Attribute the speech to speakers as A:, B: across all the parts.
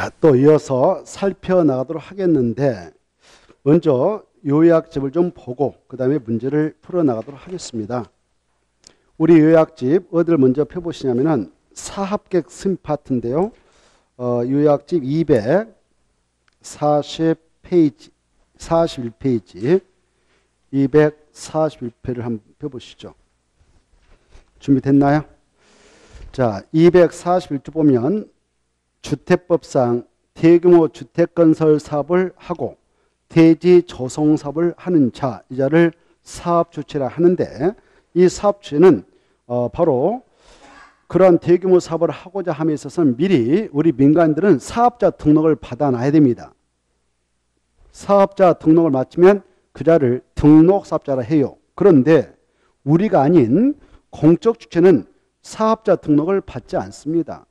A: 자, 또 이어서 살펴나가도록 하겠는데 먼저 요약집을 좀 보고 그 다음에 문제를 풀어나가도록 하겠습니다. 우리 요약집 어디를 먼저 펴보시냐면은 사합객 승 파트인데요. 요약집 240페이지, 41페이지 241페이지를 한번 펴보시죠. 준비됐나요? 자, 241조 보면 주택법상 대규모 주택건설 사업을 하고 대지 조성 사업을 하는 자, 이 자를 사업주체라 하는데 이 사업주체는 바로 그런 대규모 사업을 하고자 함에 있어서는 미리 우리 민간인들은 사업자 등록을 받아놔야 됩니다. 사업자 등록을 마치면 그 자를 등록사업자라 해요. 그런데 우리가 아닌 공적 주체는 사업자 등록을 받지 않습니다.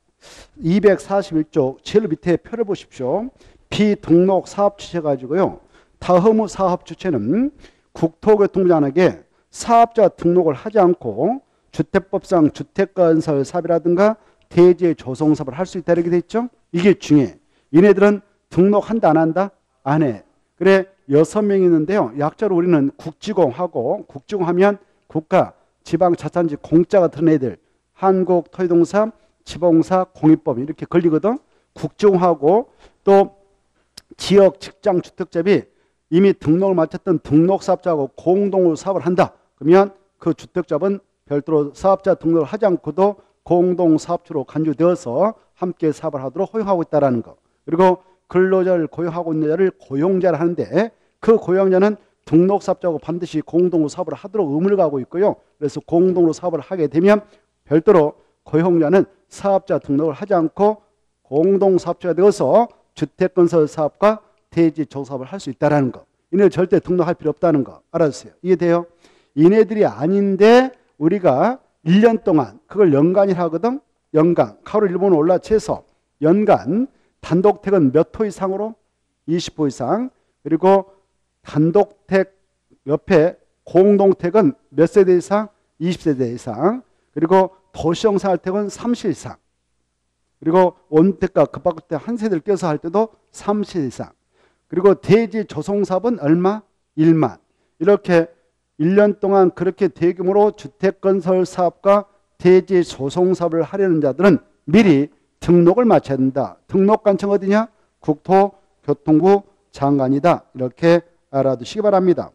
A: 241조 제일 밑에 표를 보십시오. 비등록 사업주체 가지고요. 다의무 사업주체는 국토교통부장에게 사업자 등록을 하지 않고 주택법상 주택건설 사업이라든가 대지 조성 사업을 할 수 있다 이렇게 돼 있죠. 이게 중요해. 얘네들은 등록한다 안 한다? 안 해. 그래 6명이 있는데요. 약자로 우리는 국지공하고 국지공하면 국가, 지방자치단지 공짜가 들은 애들 한국토지동사, 지방공사, 공익법 이렇게 걸리거든. 국지공하고 또 지역 직장 주택자비 이미 등록을 마쳤던 등록사업자하고 공동으로 사업을 한다. 그러면 그 주택자는 별도로 사업자 등록을 하지 않고도 공동사업주로 간주되어서 함께 사업을 하도록 허용하고 있다는 거. 그리고 근로자를 고용하고 있는 자를 고용자를 하는데 그 고용자는 등록사업자하고 반드시 공동으로 사업을 하도록 의무를 가고 있고요. 그래서 공동으로 사업을 하게 되면 별도로 고용자는 사업자 등록을 하지 않고 공동사업자가 되어서 주택건설 사업과 대지 조사업을 할 수 있다는 거. 이네들 절대 등록할 필요 없다는 거 알아주세요. 이해돼요? 이네들이 아닌데 우리가 1년 동안 그걸 연간이라 하거든. 연간 가로 일본으로 올라쳐서 연간 단독택은 몇 호 이상으로? 20호 이상. 그리고 단독택 옆에 공동택은 몇 세대 이상? 20세대 이상. 그리고 도시형 생활택은 30 이상. 그리고 원택과 그 밖에 한 세대를 껴서 할 때도 30 이상. 그리고 대지 조성사업은 얼마? 1만. 이렇게 1년 동안 그렇게 대규모로 주택건설 사업과 대지 조성사업을 하려는 자들은 미리 등록을 마쳐야 된다. 등록관청 어디냐? 국토교통부 장관이다. 이렇게 알아두시기 바랍니다.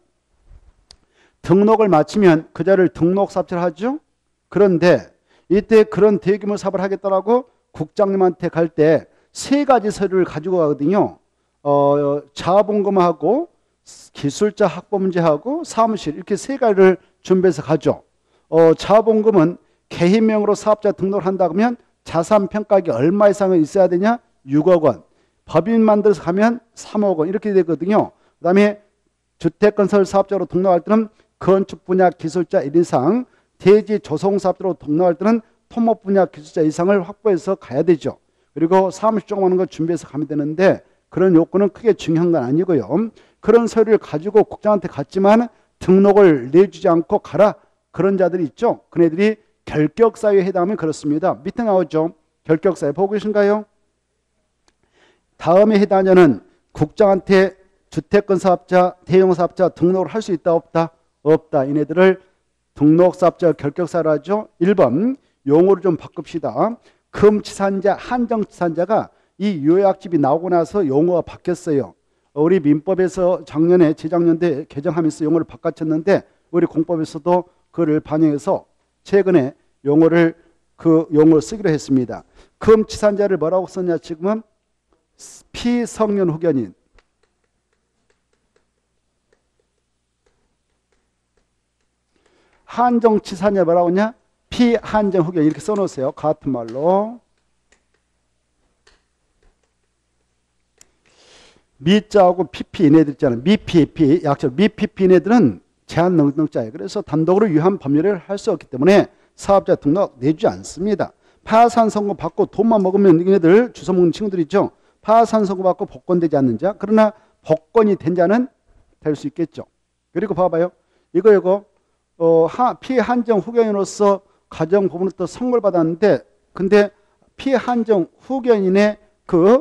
A: 등록을 마치면 그 자를 등록사업자를 하죠. 그런데 이때 그런 대규모 사업을 하겠다라고 국장님한테 갈 때 세 가지 서류를 가지고 가거든요. 자본금하고 기술자 학부문제하고 사무실 이렇게 세 가지를 준비해서 가죠. 자본금은 개인명으로 사업자 등록을 한다 그러면 자산평가액이 얼마 이상은 있어야 되냐? 6억 원. 법인 만들어서 가면 3억 원 이렇게 되거든요. 그 다음에 주택건설 사업자로 등록할 때는 건축 분야 기술자 1 이상, 대지 조성사업자로 등록할 때는 토목 분야 기술자 이상을 확보해서 가야 되죠. 그리고 사무실 조그마한 거 준비해서 가면 되는데 그런 요건은 크게 중요한 건 아니고요. 그런 서류를 가지고 국장한테 갔지만 등록을 내주지 않고 가라. 그런 자들이 있죠. 그네들이 결격사유에 해당하면 그렇습니다. 밑에 나오죠. 결격사유 보고 계신가요? 다음에 해당자는 국장한테 주택건사업자, 대형사업자 등록을 할 수 있다 없다? 없다. 이네들을 등록사업자 결격사유로 하죠. 1번 용어를 좀 바꿉시다. 금치산자, 한정치산자가 이 요약집이 나오고 나서 용어가 바뀌었어요. 우리 민법에서 작년에 재작년에 개정하면서 용어를 바꿨었는데 우리 공법에서도 그를 반영해서 최근에 용어를 쓰기로 했습니다. 금치산자를 뭐라고 썼냐 지금은 피성년 후견인. 한정치산자 뭐라고 하냐? 피한정 후견 이렇게 써놓으세요. 같은 말로. 미자하고 PP 이네들 있잖아요. 미PP 약자로 미PP 이네들은 제한 능력자예요. 그래서 단독으로 유한 법률을 할 수 없기 때문에 사업자 등록 내주지 않습니다. 파산 선고 받고 돈만 먹으면 이네들 주워 먹는 친구들 있죠. 파산 선고 받고 복권되지 않는 자. 그러나 복권이 된 자는 될 수 있겠죠. 그리고 봐봐요. 이거 피한정 후견인으로서 가정법원으로부터 선고를 받았는데 근데 피한정 후견인의 그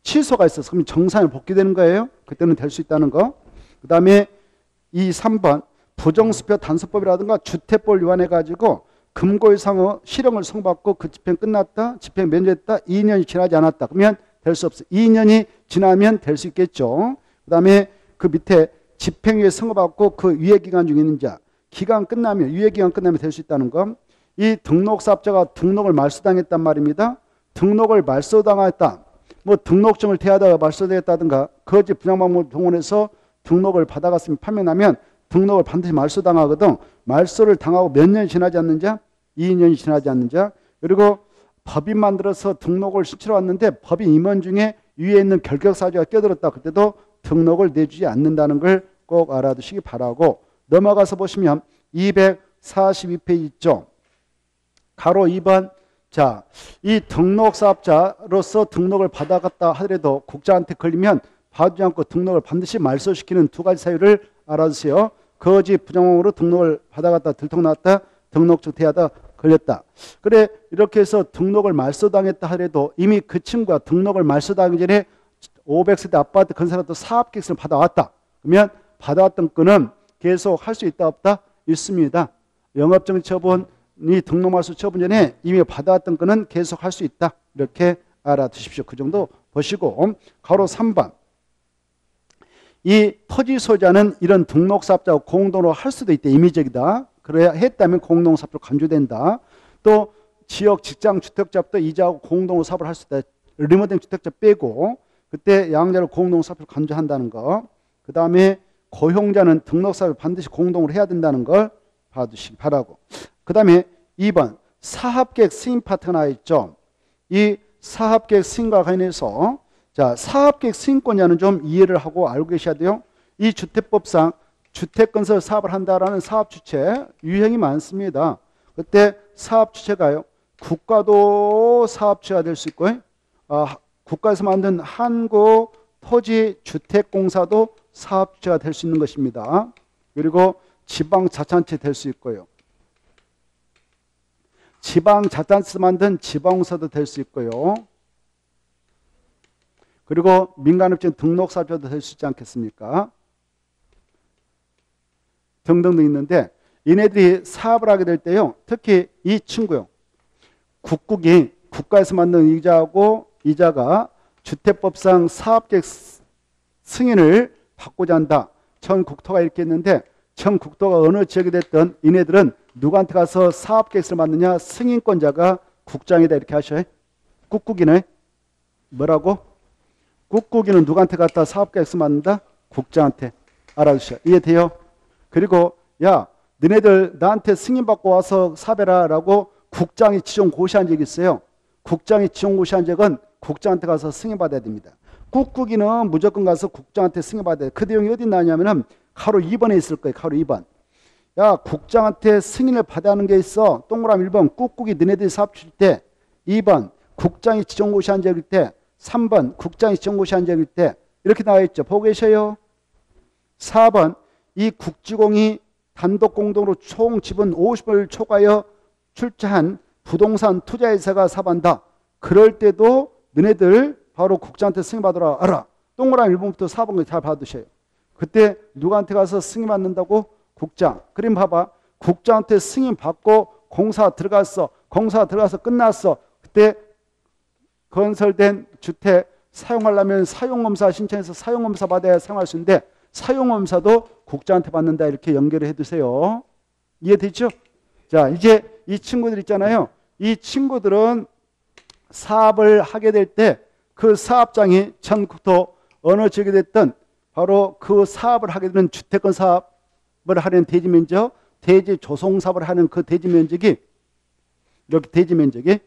A: 취소가 있어서 그럼 정상에 복귀되는 거예요. 그때는 될 수 있다는 거. 그 다음에 이 3번 부정수표 단속법이라든가 주택법을 위반해 가지고 금고 이상의 실형을 선고받고 그 집행 끝났다. 집행 면제됐다. 2년이 지나지 않았다. 그러면 될 수 없어요. 2년이 지나면 될 수 있겠죠. 그 다음에 그 밑에 집행유예 선고받고 그 유예기간 중에 있는 자. 기간 끝나면 유예기간 끝나면 될 수 있다는 거. 이 등록사업자가 등록을 말소당했단 말입니다. 등록을 말소당했다. 뭐 등록증을 대하다가 말소되었다든가 거짓 부정방법을 동원해서 등록을 받아갔으면 판명나면 등록을 반드시 말소당하거든. 말소를 당하고 몇 년이 지나지 않는 자? 2년이 지나지 않는 자. 그리고 법인 만들어서 등록을 신청해 왔는데 법인 임원 중에 위에 있는 결격사유가 껴들었다. 그때도 등록을 내주지 않는다는 걸 꼭 알아두시기 바라고. 넘어가서 보시면 242페이지 있죠. 가로 2번. 자, 이 등록사업자로서 등록을 받아갔다 하더라도 국장한테 걸리면 봐주지 않고 등록을 반드시 말소시키는 두 가지 사유를 알아주세요. 거짓 부정으로 등록을 받아갔다 들통났다. 등록증 대하다 걸렸다. 그래 이렇게 해서 등록을 말소당했다 하더라도 이미 그 친구가 등록을 말소당하기 전에 500세대 아파트 건설하도 사업계획서를 받아왔다. 그러면 받아왔던 건은 계속 할 수 있다 없다? 있습니다. 영업정지 처분이 등록 말소 처분 전에 이미 받아왔던 건은 계속 할 수 있다. 이렇게 알아두십시오. 그 정도 보시고 가로 3번. 이 토지 소유자는 이런 등록사업자와 공동으로 할 수도 있다. 임의적이다. 그래야 했다면 공동사업으로 간주된다. 또 지역 직장 주택자부터 이자하고 공동으로 사업을 할 수 있다. 리모델링 주택자 빼고 그때 양자를 공동사업으로 간주한다는 거. 그 다음에 고용자는 등록사업을 반드시 공동으로 해야 된다는 걸 봐두시기 바라고. 그 다음에 2번 사업계획 승인 파트가 나와 있죠. 이 사업계획 승인과 관련해서 자, 사업계획 승인권자는 좀 이해를 하고 알고 계셔야 돼요. 이 주택법상 주택건설 사업을 한다라는 사업주체 유형이 많습니다. 그때 사업주체가요. 국가도 사업주체가 될 수 있고 국가에서 만든 한국토지주택공사도 사업주체가 될 수 있는 것입니다. 그리고 지방자치단체 될 수 있고요. 지방자치단체에서 만든 지방공사도 될 수 있고요. 그리고 민간업체 등록사업자도 될 수 있지 않겠습니까? 등등등 있는데 얘네들이 사업을 하게 될 때요. 특히 이 친구요. 국국이 국가에서 만든 이자하고 이자가 주택법상 사업계획 승인을 받고자 한다. 전 국토가 이렇게 했는데 전 국토가 어느 지역이 됐든 얘네들은 누구한테 가서 사업계획서를 만드냐? 승인권자가 국장이다 이렇게 하셔요. 국국이네. 뭐라고? 국국이는 누구한테 갖다 사업계획서 만든다? 국장한테. 알아주셔. 이해돼요? 그리고 야 너네들 나한테 승인받고 와서 사배라 라고 국장이 지정 고시한 적이 있어요. 국장이 지정 고시한 적은 국장한테 가서 승인받아야 됩니다. 국국이는 무조건 가서 국장한테 승인받아야 돼요. 그 내용이 어디 나냐면은 가로 2번에 있을 거예요. 가로 2번. 야 국장한테 승인을 받아야 하는 게 있어. 동그라미 1번 국국이 너네들이 사업 줄 때 2번 국장이 지정 고시한 적일 때 3번 국장이 지정 고시한 적일 때 이렇게 나와 있죠. 보고 계셔요. 4번 이 국지공이 단독 공동으로 총 지분 50을 초과하여 출자한 부동산 투자회사가 사업한다. 그럴 때도 너네들 바로 국장한테 승인받으라 알아. 동그라미 1번부터 4번까지 잘 받으셔요. 그때 누구한테 가서 승인받는다고? 국장. 그럼 봐봐. 국장한테 승인받고 공사 들어갔어. 공사 들어가서 끝났어. 그때 건설된 주택 사용하려면 사용검사 신청해서 사용검사 받아야 사용할 수 있는데 사용검사도 국장한테 받는다 이렇게 연결을 해두세요. 이해되죠? 자 이제 이 친구들 있잖아요. 이 친구들은 사업을 하게 될 때 그 사업장이 전국토 어느 지역이 됐든 바로 그 사업을 하게 되는 주택건 사업을 하는 대지 면적, 대지 조성 사업을 하는 그 대지 면적이 이렇게 대지 면적이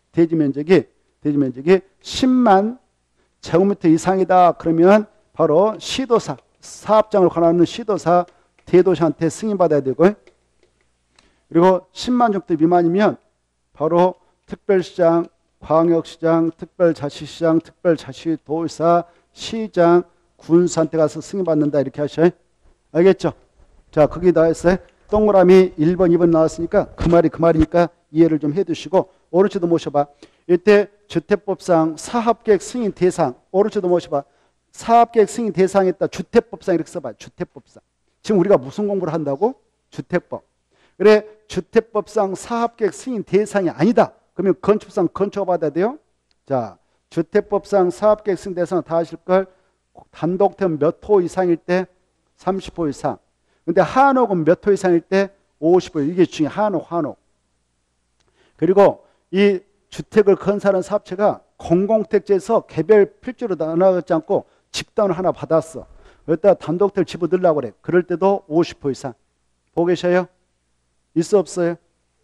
A: 10만 제곱미터 이상이다. 그러면 바로 시도사 사업장을 관할하는 시도사 대도시한테 승인받아야 되고 그리고 10만 제곱미터 미만이면 바로 특별시장, 광역시장, 특별자치시장, 특별자치도지사, 시장, 군수한테 가서 승인받는다 이렇게 하셔요. 알겠죠? 자, 거기 나와있어요. 동그라미 1번, 2번 나왔으니까 그 말이니까 이해를 좀 해두시고 오른쪽도 모셔봐. 이때 주택법상 사업계획 승인 대상, 오른쪽 넘어오셔봐. 사업계획 승인 대상에 있다. 주택법상 이렇게 써봐요. 주택법상. 지금 우리가 무슨 공부를 한다고? 주택법. 그래, 주택법상 사업계획 승인 대상이 아니다. 그러면 건축법상 건축허가 받아야 돼요. 자, 주택법상 사업계획 승인 대상 다 아실 걸. 단독택 몇 호 이상일 때 30호 이상. 근데 한옥은 몇 호 이상일 때 50호. 이게 중요해. 한옥. 그리고 이 주택을 건설하는 사업체가 공공택지에서 개별 필지로 나눠가지 않고 집단을 하나 받았어. 여기다 단독택을 집어넣으려고 그래. 그럴 때도 50호 이상. 보고 계셔요? 있어 없어요?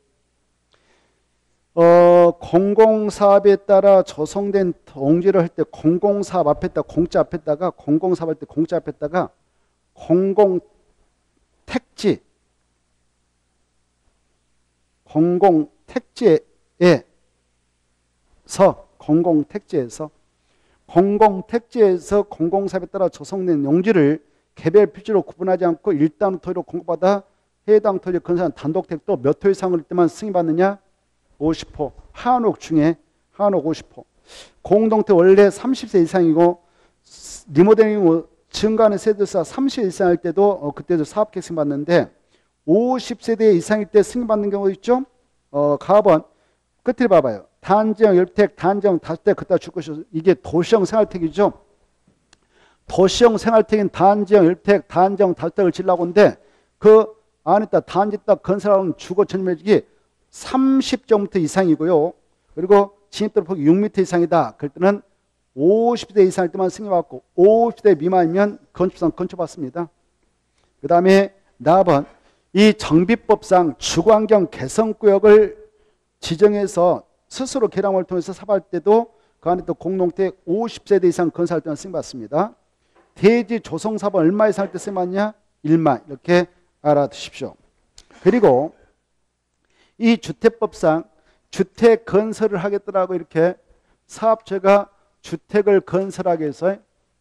A: 공공사업에 따라 조성된 동지를 할 때 공공사업 앞에다 공짜 앞에다가 공공사업 할 때 공짜 앞에다가 공공택지에서 공공사업에 따라 조성된 용지를 개별 필지로 구분하지 않고 일단 토지로 공급받아 해당 토지 건설한 단독택도 몇 호 이상일 때만 승인받느냐? 50호. 한옥 중에 한옥 50호. 공동택 원래 30세 이상이고 리모델링 증가하는 세대수가 30세 이상일 때도 그때도 사업계획 승인받는데 50세대 이상일 때 승인받는 경우 있죠? 가번 끝을 봐봐요. 단지형 열택, 단지형 다주택 그따 줄 것이죠. 이게 도시형 생활택이죠. 도시형 생활택인 단지형 열택, 단지형 다주택을 지으려고 하는데 그 안에다 단지 딱 건설하는 주거 전면적이 30제곱미터 이상이고요. 그리고 진입도로 폭이 6m 이상이다. 그럴 때는 50대 이상일 때만 승인받고 50대 미만이면 건축상 건축받습니다. 그 다음에 4번 이 정비법상 주거환경 개선구역을 지정해서 스스로 계량을 통해서 사업할 때도 그 안에 또 공동택 50세대 이상 건설할 때는 승인받습니다. 대지 조성사업은 얼마 이상 할 때 승인받냐? 1만 이렇게 알아두십시오. 그리고 이 주택법상 주택 건설을 하겠더라고 이렇게 사업체가 주택을 건설하기 위해서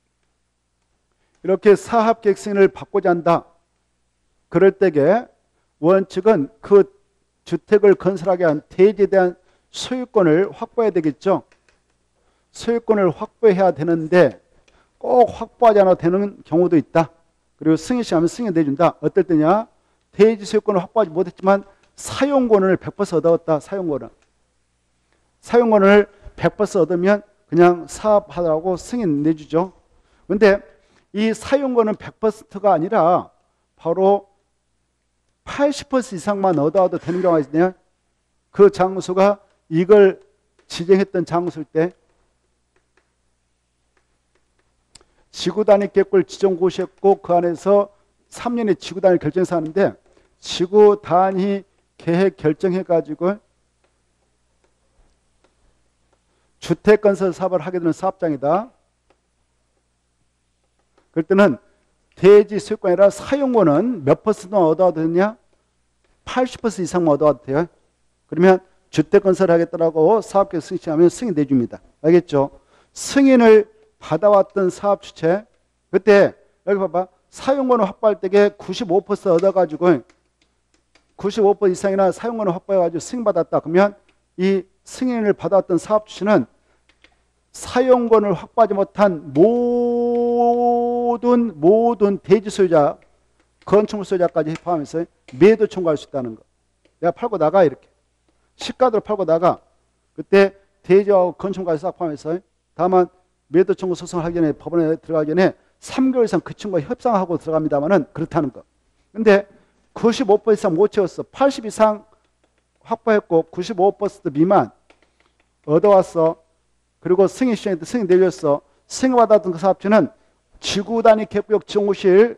A: 이렇게 사업계획 승인을 받고자 한다. 그럴 때에 원칙은 그 주택을 건설하게 한 대지에 대한 소유권을 확보해야 되겠죠. 소유권을 확보해야 되는데 꼭 확보하지 않아도 되는 경우도 있다. 그리고 승인 시하면 승인 내준다. 어떨 때냐? 대지 소유권을 확보하지 못했지만 사용권을 100% 얻었다. 사용권을 100% 얻으면 그냥 사업하라고 승인 내주죠. 그런데 이 사용권은 100%가 아니라 바로 80% 이상만 얻어도 되는 경우가 있네요. 그 장소가 이걸 지정했던 장소일 때 지구단위 계획을 지정 고시했고 그 안에서 3년의 지구단위 결정해서 하는데 지구단위 계획 결정해가지고 주택건설 사업을 하게 되는 사업장이다. 그럴 때는 대지 소유권이 아니라 사용권은 몇 퍼센트만 얻어도 되냐? 80% 이상만 얻어도 돼요. 그러면 주택건설을 하겠다라고 사업계획 승인하면 승인 내줍니다. 알겠죠? 승인을 받아왔던 사업 주체 그때 여기 봐봐 사용권을 확보할 때에 95% 얻어가지고 95% 이상이나 사용권을 확보해가지고 승인받았다. 그러면 이 승인을 받았던 사업 주체는 사용권을 확보하지 못한 모든 대지 소유자, 건축물 소유자까지 포함해서 매도 청구할 수 있다는 거. 내가 팔고 나가 이렇게 시가대로 팔고 나가 그때 대지하고 건축물까지 싹 포함해서 다만 매도 청구 소송을 하기 전에 법원에 들어가기 전에 3개월 이상 그 친구와 협상하고 들어갑니다만은 그렇다는 거. 근데 95% 이상 못 채웠어. 80 이상 확보했고 95% 미만 얻어왔어. 그리고 승인 시장에 승인 내렸어. 승인받았던 그 사업체는 지구단위 계획구역 지정호실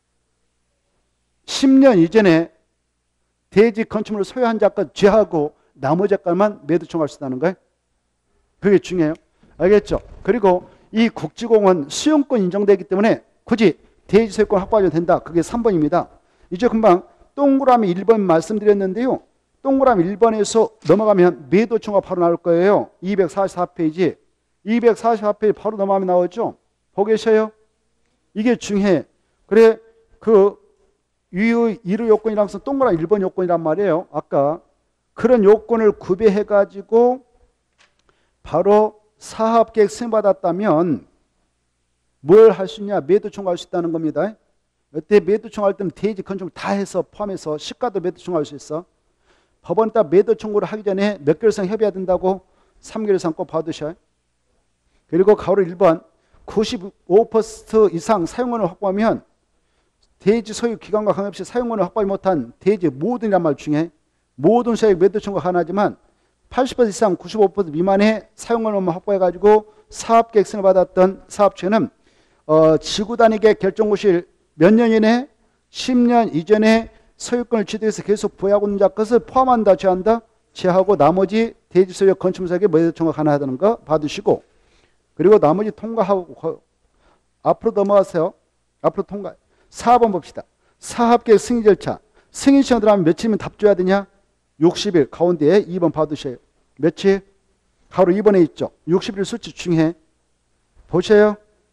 A: 10년 이전에 대지 건축물을 소유한 자까지 제하고 나머지 자까지만 매도 청구할 수 있다는 거예요. 그게 중요해요. 알겠죠? 그리고 이 국지공은 수용권 인정되기 때문에 굳이 대지 소유권 확보하셔도 된다. 그게 3번입니다. 이제 금방 동그라미 1번 말씀드렸는데요. 동그라미 1번에서 넘어가면 매도 청구가 바로 나올 거예요. 244페이지. 244페이지 바로 넘어가면 나오죠. 보고 계셔요? 이게 중요해. 그래 그 유의 1호 요건이랑 동그라미 1번 요건이란 말이에요. 아까 그런 요건을 구비해 가지고 바로 사업계획 승인받았다면 뭘 할 수 있냐? 매도 청구할 수 있다는 겁니다. 이때 매도 청구할 때는 대지 건축물 다 해서 포함해서 시가도 매도 청구할 수 있어. 법원에 따라 매도 청구를 하기 전에 몇 개월 이상 협의해야 된다고? 3개월 이상 꼭 봐두셔. 그리고 가로 1번 95% 이상 사용권을 확보하면 대지 소유 기간과 관계없이 사용권을 확보하지 못한 대지 모든이란 말 중에 모든 소유의 매도 청구가 가능하지만 80% 이상 95% 미만의 사용권을 확보해가지고 사업계획 승인을 받았던 사업체는 지구 단위계 결정고시를 몇 년 이내 10년 이전에 소유권을 취득해서 계속 부여하고 있는 자 것을 포함한다, 제한다? 제하고 나머지 대지 소유 건축물사에게 매도 청구가 가능하다는 거 봐두시고, 그리고 나머지 통과하고 앞으로 넘어가세요. 앞으로 통과. 4번 봅시다. 사업계획 승인 절차. 승인 시간 들어가면 며칠이면 답 줘야 되냐? 60일. 가운데에 2번 봐두셔요. 며칠? 바로 2번에 있죠. 60일 수치 중에 보셔요.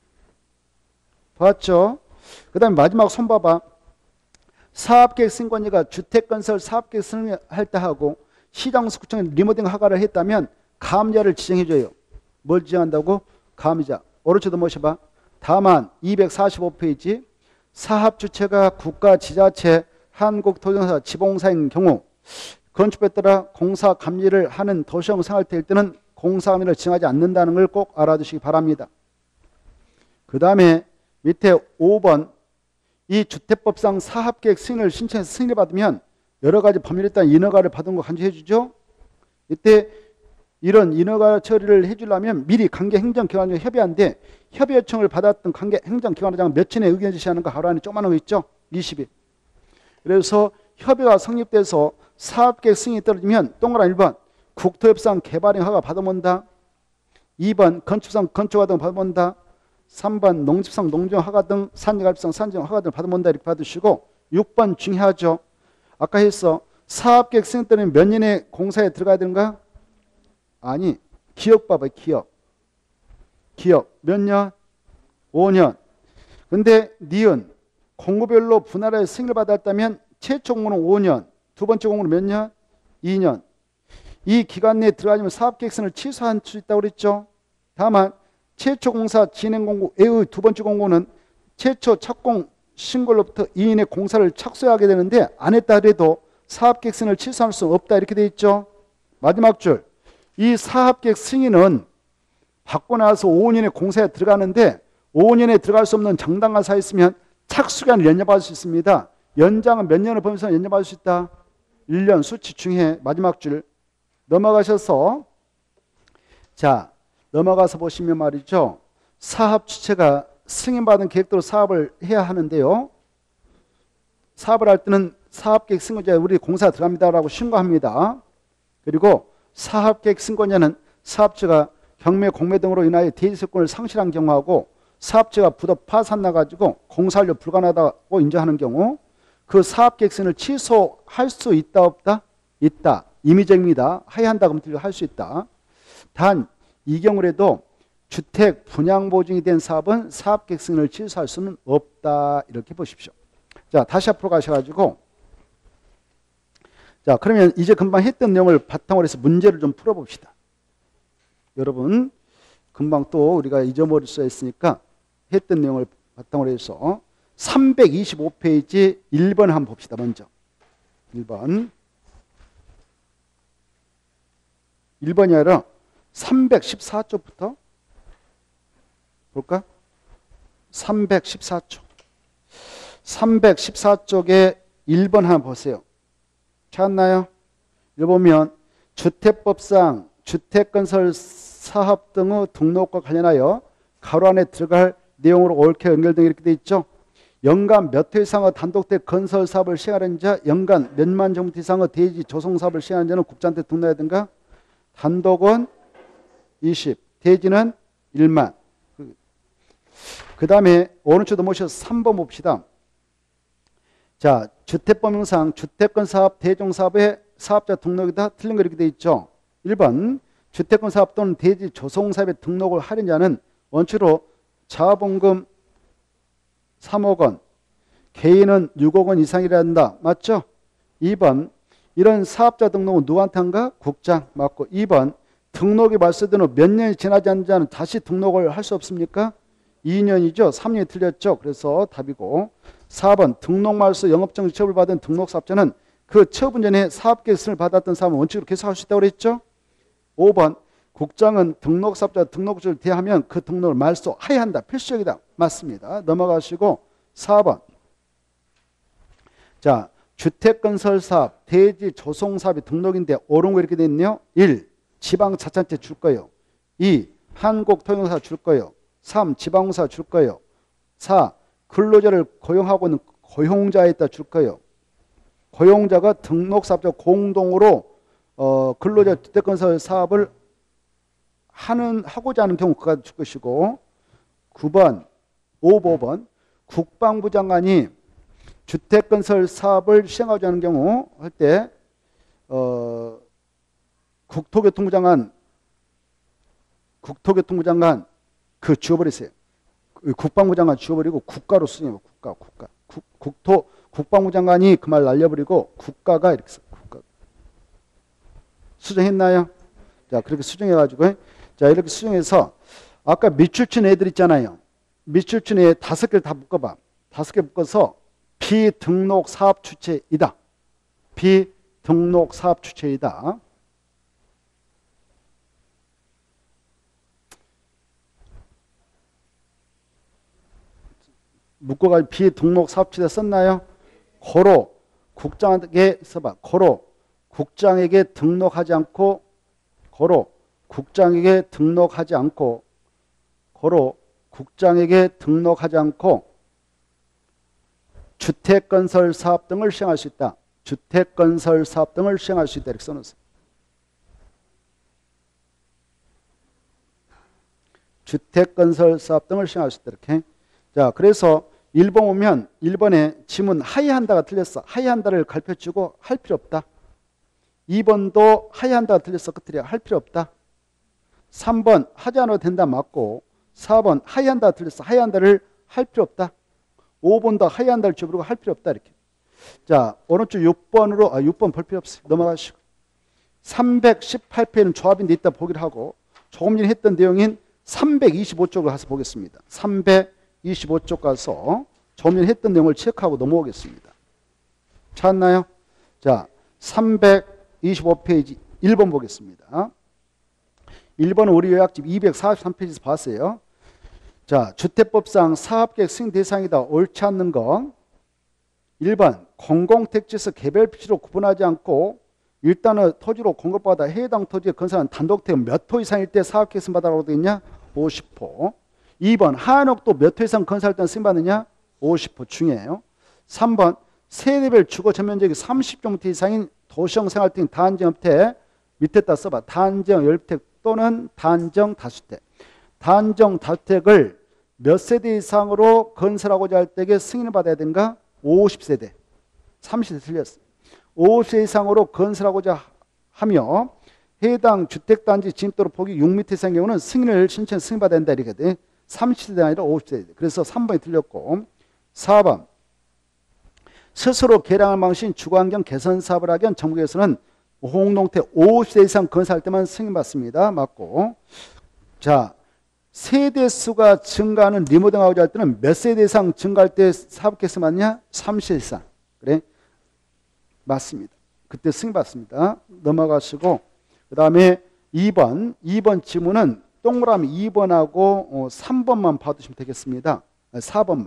A: 봤죠? 그 다음에 마지막 손 봐봐. 사업계획 승인권자가 주택건설 사업계획 승인할 때 하고 시장구청에 리모델링 허가를 했다면 가압자를 지정해줘요. 뭘 지정한다고? 가압자. 오른쪽도 모셔봐. 다만 245페이지 사업주체가 국가, 지자체, 한국도정사, 지봉사인 경우 건축법에 따라 공사 감리를 하는 도시형 생활태일 때는 공사 감리를 지정하지 않는다는 걸 꼭 알아두시기 바랍니다. 그 다음에 밑에 5번 이 주택법상 사업계획 승인을 신청해서 승인을 받으면 여러 가지 법률에 따른 인허가를 받은 거 간주해 주죠. 이때 이런 인허가 처리를 해주려면 미리 관계 행정기관과 협의한데 협의 요청을 받았던 관계 행정기관장 며칠에 의견 제시하는 거 하루 안에 조그마한 거 있죠. 20일. 그래서 협의가 성립돼서 사업계획 승인이 떨어지면 동그란 1번 국토협상 개발행 허가 받아본다. 2번 건축상 건축허가 등 받아본다. 3번 농집상 농지용 허가 등 산지가입상 산지용 허가 등 받아본다. 이렇게 받으시고 6번 중요하죠. 아까 했어. 사업계획 승인 떨어지면 몇 년에 공사에 들어가야 되는가? 아니, 기억 봐봐. 기억 몇 년? 5년. 근데 니은 공고별로 분할해 승인을 받았다면 최초 공고는 5년, 두 번째 공고는 몇 년? 2년. 이 기간 내에 들어가면 사업계획서를 취소할 수 있다고 그랬죠. 다만 최초 공사 진행 공고 외의 두 번째 공고는 최초 착공 신고로부터 2년의 공사를 착수하게 되는데 안 했다 해도 사업계획서를 취소할 수 없다 이렇게 돼 있죠. 마지막 줄. 이 사업계획 승인은 받고 나서 5년의 공사에 들어가는데 5년에 들어갈 수 없는 정당한 사유 있으면 착수기간을 연장받을 수 있습니다. 연장은 몇 년을 보면서 연장받을 수 있다? 1년. 수치 중에 마지막 줄 넘어가셔서 자 넘어가서 보시면 말이죠. 사업 주체가 승인받은 계획대로 사업을 해야 하는데요. 사업을 할 때는 사업계획 승인자에 우리 공사 들어갑니다라고 신고합니다. 그리고 사업계획 승인자는 사업주가 경매, 공매 등으로 인하여 대지소유권을 상실한 경우하고 사업주가 부도 파산 나가지고 공사완료 불가능하다고 인정하는 경우 그 사업계획 승인을 취소할 수 있다 없다? 있다. 임의적입니다. 하야한다 그러면 할 수 있다. 단 이 경우라도 주택 분양 보증이 된 사업은 사업계획 승인을 취소할 수는 없다. 이렇게 보십시오. 자, 다시 앞으로 가셔가지고 자, 그러면 이제 금방 했던 내용을 바탕으로 해서 문제를 좀 풀어봅시다. 여러분 금방 또 우리가 잊어버릴 수 있으니까 했던 내용을 바탕으로 해서 325페이지 1번 한번 봅시다. 먼저 1번이 아니라 314쪽부터 볼까? 314쪽 314쪽에 1번 한번 보세요. 찾나요? 여기 보면 주택법상 주택건설 사업 등의 등록과 관련하여 가로 안에 들어갈 내용으로 옳게 연결 등 이렇게 돼 있죠. 연간 몇 회 이상의 단독대 건설 사업을 시행하는 자, 연간 몇만 정도 이상의 대지 조성 사업을 시행하는 자는 국장한테 등록해야 되는가? 단독은 20, 대지는 1만. 그 다음에 오른쪽도 모셔서 3번 봅시다. 자, 주택법령상 주택건사업, 대종사업의 사업자 등록이다. 틀린 거 이렇게 돼 있죠. 1번 주택건사업 또는 대지 조성사업에 등록을 하는 자는 원칙으로 자본금 3억 원, 개인은 6억 원 이상이라 한다. 맞죠? 2번 이런 사업자 등록은 누구한테 한가? 국장. 맞고 2번 등록이 발표된 후 몇 년이 지나지 않는 자는 다시 등록을 할 수 없습니까? 2년이죠. 3년이 틀렸죠. 그래서 답이고 4번 등록 말소 영업정지 처분을 받은 등록사업자는 그 처분 전에 사업계획서를 받았던 사업은 원칙으로 계속할 수 있다고 그랬죠. 5번 국장은 등록사업자 등록주를 대하면 그 등록을 말소해야 한다. 필수적이다. 맞습니다. 넘어가시고 4번 자 주택건설사업, 대지 조성사업이 등록인데 옳은 거 이렇게 돼 있네요. 1. 지방자치단체 줄 거예요. 2. 한국통용사 줄 거예요. 3. 지방공사 줄 거예요. 4. 근로자를 고용하고 있는 고용자에다 줄 거예요. 고용자가 등록사업자 공동으로 근로자 주택건설 사업을 하고자 하는 경우 그가 줄 것이고 9번, 5번 국방부 장관이 주택건설 사업을 시행하고자 하는 경우 할 때 국토교통부 장관 그 지워버리세요. 국방부 장관 지워버리고 국가로 수정해요. 국가. 국방부 장관이 그 말 날려버리고 국가가 이렇게 써. 국가. 수정했나요? 자, 그렇게 수정해가지고 자 이렇게 수정해서 아까 밑줄친 애들 있잖아요. 밑줄친 애 5개를 다 묶어봐. 5개 묶어서 비등록 사업 주체이다. 비등록 사업 주체이다. 묶어가지고 비등록 사업주체 썼나요? 고로 국장에게 써봐. 고로 국장에게 등록하지 않고 고로 국장에게 등록하지 않고 고로 국장에게 등록하지 않고 주택건설 사업 등을 시행할 수 있다. 주택건설 사업 등을 시행할 수 있다. 이렇게 써놓으세요. 주택건설 사업 등을 시행할 수 있다. 이렇게. 자, 그래서 1번 오면 1번에 지문 하야한다가 틀렸어. 하야한다를 가르쳐주고 할 필요 없다. 2번도 하야한다가 틀렸어. 끝들이야. 할 필요 없다. 3번 하지 않아도 된다. 맞고 4번 하야한다가 틀렸어. 하야한다를 할 필요 없다. 5번도 하야한다를 줘버리고 할 필요 없다. 이렇게. 자, 오른쪽 6번으로 6번 볼 필요 없어요. 넘어가시고 318페이지는 조합인데 이따 보기를 하고 조금 전에 했던 내용인 325쪽을 가서 보겠습니다. 325쪽 가서 조금 전에 했던 내용을 체크하고 넘어오겠습니다. 찾았나요? 자, 325페이지 1번 보겠습니다. 1번은 우리 요약집 243페이지에서 봤어요. 자, 주택법상 사업계획 승인 대상이다. 옳지 않는 건 1번 공공택지에서 개별 필지로 구분하지 않고 일단은 토지로 공급받아 해당 토지에 건설한 단독택 몇 호 이상일 때 사업계획 승인받아라고 되어 있냐? 50호. 2번 한옥도 몇 호 이상 건설할 때 승인받느냐? 50호 중이에요. 3번 세대별 주거 전면적이 30제곱미터 이상인 도시형 생활주택 단지업택 밑에다 써봐. 단지형 열주택 또는 단정 다주택. 단정 다주택을 몇 세대 이상으로 건설하고자 할 때에 승인을 받아야 되는가? 50세대. 30세 틀렸어. 50세 이상으로 건설하고자 하며 해당 주택단지 진입도로 폭이 6m 이상의 경우는 승인을 신청 승인받아야 된다. 이렇게 돼. 30세대 아니라 50세대. 그래서 3번이 틀렸고 4번 스스로 개량할 방식인 주거환경 개선 사업을 하기 위한 정부에서는 공동태 50세 이상 건설할 때만 승인받습니다. 맞고 자 세대수가 증가하는 리모델링하고자 할 때는 몇 세대 이상 증가할 때 사업계획서 맞냐? 30세 이상. 그래? 맞습니다. 그때 승인받습니다. 넘어가시고 그 다음에 2번 지문은 동그라미 2번하고 3번만 봐두시면 되겠습니다. 4번만.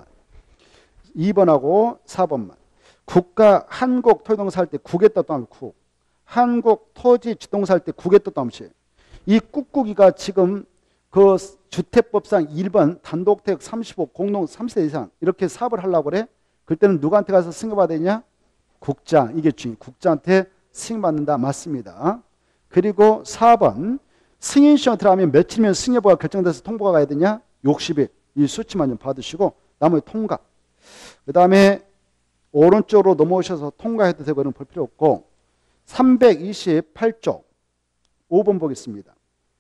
A: 2번하고 4번만. 국가 한국 토지동사 할 때 국에 떴던 국. 한국 토지 주동사 할 때 국에 떴던 시. 이 꾹꾹이가 지금 그 주택법상 1번 단독택 35 공동 3세 이상 이렇게 사업을 하려고 그래. 그때는 누구한테 가서 승인받아야 되냐? 국장. 이게 중요해. 국장한테 승인받는다. 맞습니다. 그리고 4번 승인 시험 들어가면 며칠이면 승인 여부가 결정돼서 통보가 가야 되냐? 60일. 이 수치만 좀 받으시고 나머지 통과. 그 다음에 오른쪽으로 넘어오셔서 통과해도 되고 이런 볼 필요 없고 328쪽 5번 보겠습니다.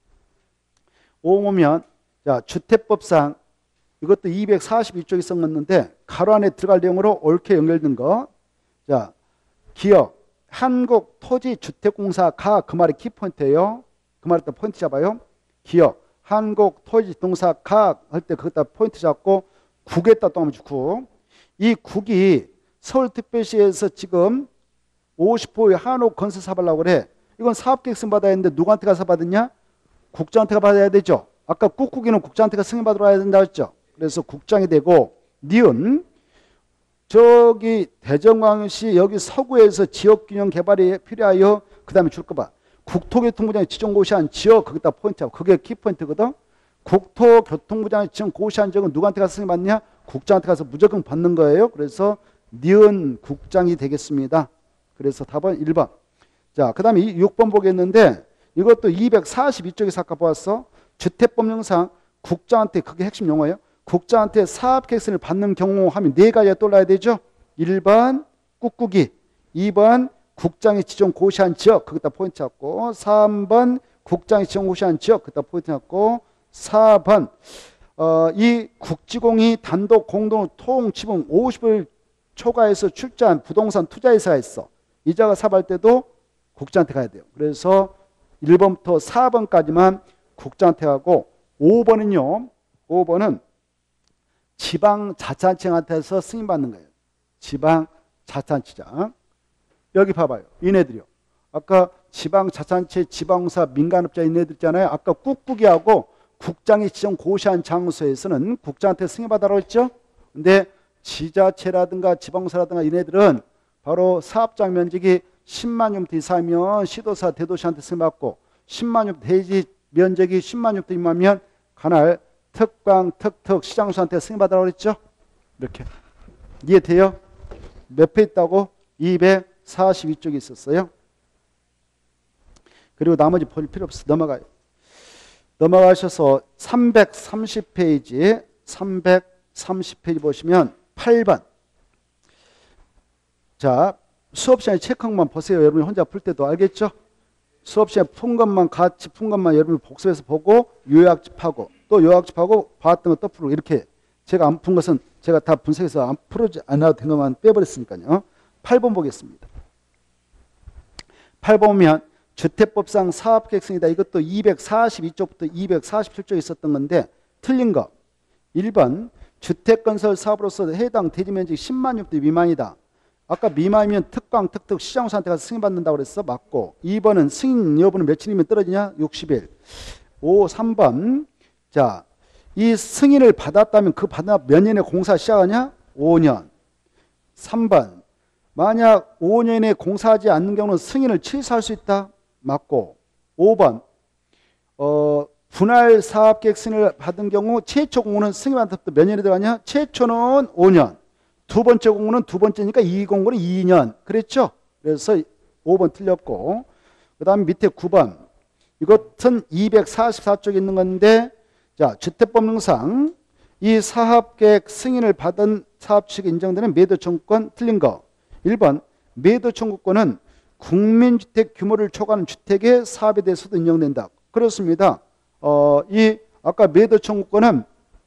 A: 5 보면 자 주택법상 이것도 242쪽이 썼는데 가로 안에 들어갈 내용으로 옳게 연결된 거. 자 기업 한국토지주택공사가 그 말이 키포인트예요. 그 말할 때 포인트 잡아요. 기업, 한국, 토지, 동사, 각 할 때 거기다 포인트 잡고 국에다 또 하면 국. 이 국이 서울특별시에서 지금 50호의 한옥건설 사업하려고 그래. 이건 사업계획서 받아야 되는데 누구한테 가서 받았냐? 국장한테 받아야 되죠. 아까 꾹꾹이는 국장한테 승인 받으러 와야 된다고 했죠. 그래서 국장이 되고 니은 저기 대전광역시 여기 서구에서 지역균형 개발이 필요하여 그 다음에 줄 거 봐. 국토교통부장이 지정고시한 지역 거기다 포인트하고 그게 키포인트거든. 국토교통부장이 지정고시한 지역은 누구한테 가서 승인 받느냐? 국장한테 가서 무조건 받는 거예요. 그래서 니은 국장이 되겠습니다. 그래서 답은 1번. 자, 그 다음에 6번 보겠는데 이것도 242쪽에서 아까 보았어. 주택법령상 국장한테 그게 핵심 용어예요. 국장한테 사업계획서를 받는 경우 하면 네 가지가 떠올라야 되죠. 1번 꾹꾹이, 2번 국장이 지정 고시한 지역 거기다 포인트 잡고, 3번 국장이 지정 고시한 지역 거기다 포인트 잡고, 4번 이 국지공이 단독 공동 통지분 50을 초과해서 출자한 부동산 투자회사가 있어. 이자가 사업할 때도 국장한테 가야 돼요. 그래서 1번부터 4번까지만 국장한테 가고 5번은요. 5번은 지방자치단체한테서 승인받는 거예요. 지방자치단체장. 여기 봐봐요. 이네들이요. 아까 지방자치단체, 지방사, 민간업자 이네들 있잖아요. 아까 꾹꾹이하고 국장이 지정 고시한 장소에서는 국장한테 승인받아라고 했죠. 근데 지자체라든가 지방사라든가 이네들은 바로 사업장 면적이 10만 제곱미터 이상이면 시도사, 대도시한테 승인받고 10만 제곱미터 대지 면적이 10만 제곱미터 이하면 관할, 특광, 특특, 시장소한테 승인받으라고 그랬죠. 이렇게. 이해돼요? 몇 회 있다고? 242쪽이 있었어요. 그리고 나머지 볼 필요 없어. 넘어가요. 넘어가셔서 330페이지, 330페이지 보시면 8번. 자, 수업 시간에 체크만 보세요. 여러분이 혼자 풀 때도 알겠죠? 수업 시간에 푼 것만 같이 푼 것만 여러분이 복습해서 보고 요약집하고 또 요약집하고 봤던 거 또 풀고 이렇게 제가 안 푼 것은 제가 다 분석해서 안 풀어지 않아도 된 것만 빼버렸으니까요. 8번 보겠습니다. 8번 보면 주택법상 사업계획서이다. 이것도 242쪽부터 247쪽에 있었던 건데 틀린 거. 1번 주택건설 사업으로서 해당 대지면적이 10만 제곱미터 미만이다. 아까 미만이면 특광, 특특, 시장소한테 가서 승인받는다고 그랬어. 맞고. 2번은 승인 여부는 며칠이면 떨어지냐? 60일. 3번. 자, 이 승인을 받았다면 그 받아 몇 년에 공사 시작하냐? 5년. 3번. 만약 5년에 공사하지 않는 경우는 승인을 취소할 수 있다. 맞고. 5번. 분할 사업계획 승인을 받은 경우 최초 공고는 승인받을 때 몇 년이 들어가냐? 최초는 5년. 두 번째 공고는 두 번째니까 이 공고는 2년. 그랬죠? 그래서 5번 틀렸고. 그 다음 밑에 9번. 이것은 244쪽에 있는 건데, 자, 주택법령상 이 사업계획 승인을 받은 사업 측에 인정되는 매도 청구권 틀린 거. 1번. 매도 청구권은 국민주택 규모를 초과하는 주택의 사업에 대해서도 인정된다. 그렇습니다. 이 아까 매도 청구권은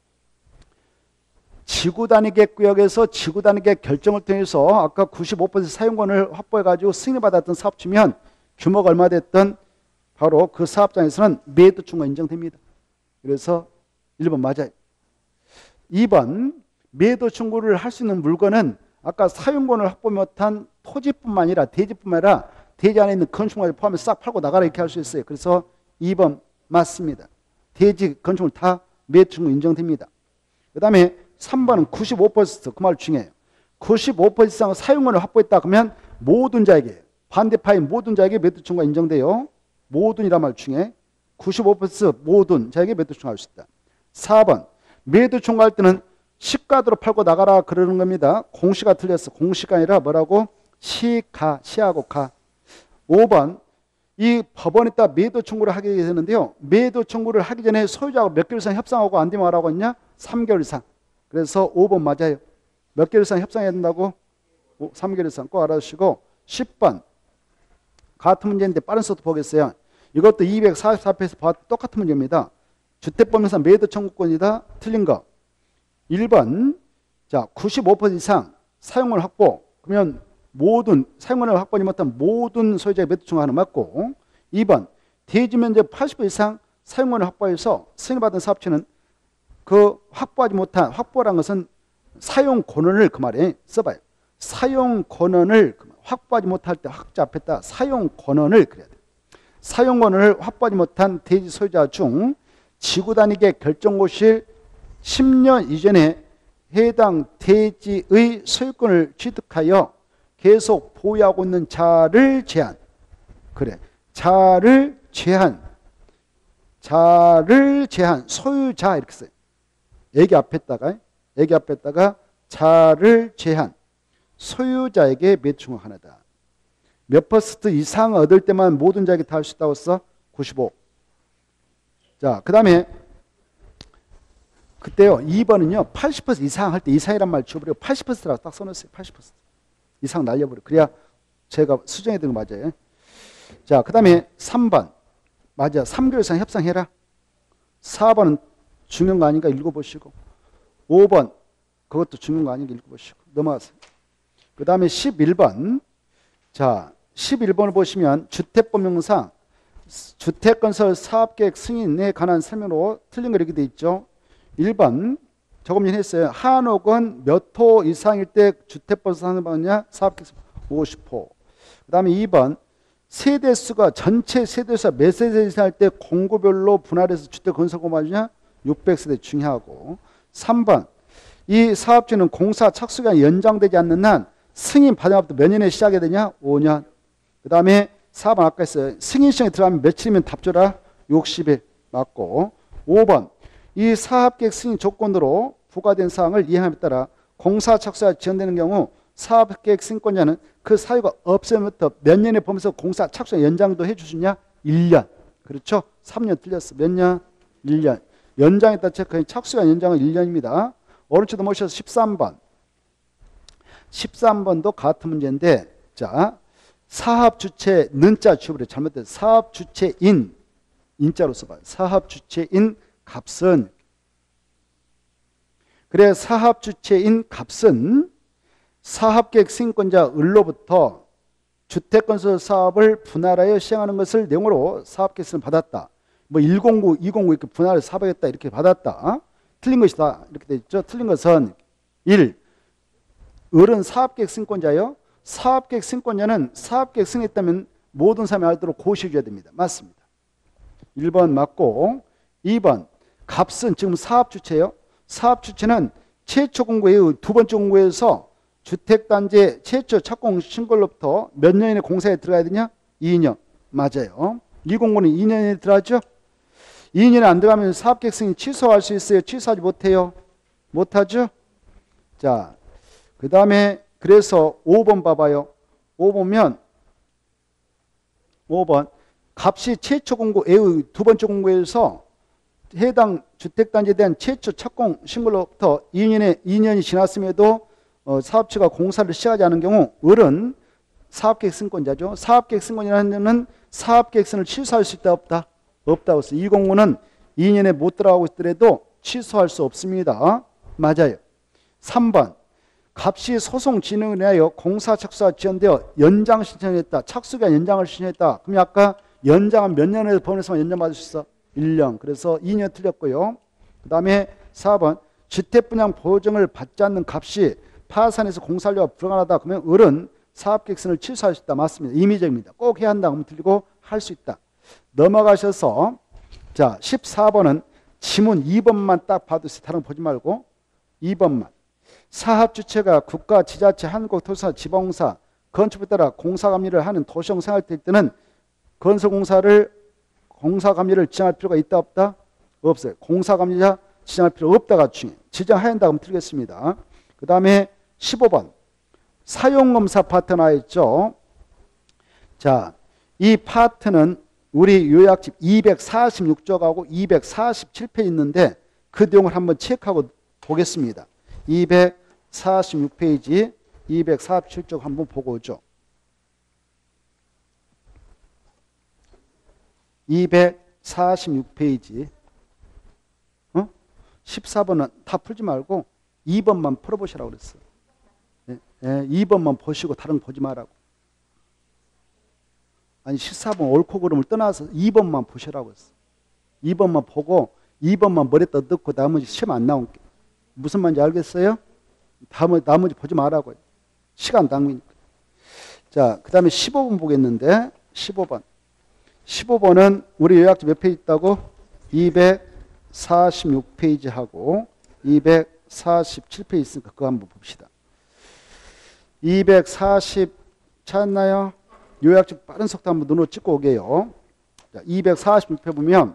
A: 지구단위계획 구역에서 지구단위계획 결정을 통해서 아까 95% 사용권을 확보해가지고 승인받았던 사업주면 규모가 얼마 됐든 바로 그 사업장에서는 매도 청구가 인정됩니다. 그래서 1번 맞아요. 2번 매도 청구를 할 수 있는 물건은 아까 사용권을 확보 못한 토지뿐만 아니라 대지뿐만 아니라 대지 안에 있는 건축물을 포함해서 싹 팔고 나가라 이렇게 할 수 있어요. 그래서 2번 맞습니다. 대지 건축물 다 매도 청구 인정됩니다. 그 다음에 3번은 95%그 말 중요해요. 95% 이상 사용권을 확보했다 그러면 모든 자에게 반대파인 모든 자에게 매도 청구가 인정돼요. 모든이란 말 중에 95% 모든 자에게 매도 청구할 수 있다. 4번 매도 청구할 때는 시가대로 팔고 나가라 그러는 겁니다. 공시가 틀렸어. 공시가 아니라 뭐라고? 시가, 시하고 가. 5번 이 법원에다 매도 청구를 하게 되는데요. 매도 청구를 하기 전에 소유자하고 몇 개월 이상 협상하고 안 되면 뭐라고 했냐? 3개월 이상. 그래서 5번 맞아요. 몇 개월 이상 협상해야 된다고? 3개월 이상 꼭 알아주시고 10번 같은 문제인데 빠른 속도 보겠어요. 이것도 244페이지에서 봤던 똑같은 문제입니다. 주택법령상 매도 청구권이다. 틀린 거. 1번 자 95% 이상 사용을 확보 그러면 모든 사용권을 확보하지 못한 모든 소유자의 매도 청구하는 맞고 2번 대지 면적 80% 이상 사용권을 확보해서 승인받은 사업체는 그 확보하지 못한, 확보란 것은 사용 권한을 그 말에 써봐요. 사용 권한을 확보하지 못할 때 학자 앞에다 사용 권한을 그려야 돼요. 사용 권한을 확보하지 못한 대지 소유자 중 지구 단위계 결정고시 10년 이전에 해당 대지의 소유권을 취득하여 계속 보유하고 있는 자를 제한. 그래. 자를 제한. 소유자 이렇게 써요. 애기 앞에다가 자를 제한. 소유자에게 매칭을 하나다. 몇 퍼센트 이상 얻을 때만 모든 자에게 다 할 수 있다고 써? 95. 자, 그 다음에 그때요. 2번은요. 80% 이상 할 때 이상이란 말 지워버리고 80%라고 딱 써놓으세요. 80% 이상 날려버려. 그래야 제가 수정해 드는 거 맞아요. 자, 그 다음에 3번. 맞아. 3개월 이상 협상해라. 4번은 중요한 거 아닌가 읽어보시고. 5번. 그것도 중요한 거 아닌가 읽어보시고. 넘어가세요. 그 다음에 11번. 자, 11번을 보시면 주택법령상 주택건설 사업계획 승인에 관한 설명으로 틀린 거 이렇게 돼 있죠. 1번 조금 전에 했어요. 한옥은 몇 호 이상일 때 주택법 상관받느냐? 사업계획 50호. 그 다음에 2번 세대수가 전체 세대수가 몇 세대 이상일 때 공구별로 분할해서 주택 건설공고 맞느냐? 600세대 중요하고. 3번 이 사업주는 공사 착수기간이 연장되지 않는 한 승인 받음부터 몇 년에 시작이 되냐? 5년. 그 다음에 4번 아까 했어요. 승인 시행에 들어가면 며칠이면 답 줘라? 60일. 맞고. 5번 이 사업계획 승인 조건으로 부과된 사항을 이행함에 따라 공사 착수가 지연되는 경우 사업계획 승인권자는 그 사유가 없으면부터 몇 년에 보면서 공사 착수가 연장도 해주시냐? 1년. 그렇죠? 3년 틀렸어. 몇 년? 1년. 연장했다 체크해. 착수가 연장은 1년입니다. 오른쪽도 모셔서 13번. 13번도 같은 문제인데, 자, 사업주체는 자 지워버려. 잘못됐어. 사업주체인, 인자로 써봐요. 사업주체인 값은, 그래, 사업주체인 값은 사업계획 승인권자 을로부터 주택건설 사업을 분할하여 시행하는 것을 내용으로 사업계획 승인을 받았다. 뭐 109, 209 이렇게 분할해서 사업하겠다 이렇게 받았다. 틀린 것이다. 이렇게 돼 있죠. 틀린 것은 1. 을은 사업계획 승인권자요. 사업계획 승인권자는 사업계획 승인했다면 모든 사람이 알도록 고시해 줘야 됩니다. 맞습니다. 1번 맞고. 2번 값은 지금 사업주체요. 사업주체는 최초 공고 이후 두 번째 공고에서 주택단지 최초 착공 신고로부터 몇 년의 공사에 들어가야 되냐? 2년. 맞아요. 이 공고는 2년에 들어가죠. 2년에 안 들어가면 사업계획 승인 취소할 수 있어요? 취소하지 못해요? 못하죠? 자, 그 다음에 그래서 5번 봐봐요. 5번 값이 최초 공고 이후 두 번째 공고에서 해당 주택단지에 대한 최초 착공 신고로부터 2년이 지났음에도 사업체가 공사를 시작하지 않은 경우 을은 사업계획 승인권자죠. 사업계획 승인권자는 사업계획 승인을 취소할 수 있다 없다? 없다고 했어요. 이 공고는 2년에 못 들어가고 있더라도 취소할 수 없습니다. 맞아요. 3번 값이 소송 진행을 위하여 공사 착수가 지연되어 연장 신청했다. 착수기간 연장을 신청했다. 그럼 아까 연장은 몇 년에서 법원에서만 연장받을 수 있어? 1년. 그래서 2년 틀렸고요. 그 다음에 4번 주택분양 보증을 받지 않는 값이 파산해서 공사료가 불가능하다. 그러면 을은 사업계획선을 취소할 수 있다. 맞습니다. 임의적입니다. 꼭 해야 한다. 그러면 틀리고 할 수 있다. 넘어가셔서 자 14번은 지문 2번만 딱 봐두세요. 다른 거 보지 말고 2번만. 사업주체가 국가, 지자체, 한국토사, 지방공사, 건축에 따라 공사감리를 하는 도시형 생활될 때는 건설공사를 공사감리를 지정할 필요가 있다 없다? 없어요. 공사감리자 지정할 필요 없다가 중요해요. 지정해야 한다 그러면 틀리겠습니다. 그 다음에 15번 사용검사 파트 나와있죠. 자, 이 파트는 우리 요약집 246쪽하고 247페이지 있는데 그 내용을 한번 체크하고 보겠습니다. 246페이지 247쪽 한번 보고 오죠. 246페이지 14번은 다 풀지 말고 2번만 풀어보시라고 그랬어. 2번만 보시고 다른 거 보지 말라고. 아니 14번 옳고 그름을 떠나서 2번만 보시라고 했어. 2번만 보고 2번만 머리에다 넣고 나머지 시험 안 나온 게 무슨 말인지 알겠어요? 나머지 보지 말라고요. 시간 낭비니까. 자, 그 다음에 15번 보겠는데 15번. 15번은 우리 요약집 몇 페이지 있다고? 246페이지하고 247페이지 있으니까 그거 한번 봅시다. 240 찾았나요? 요약집 빠른 속도 한번 눈으로 찍고 오게요. 자, 246회 보면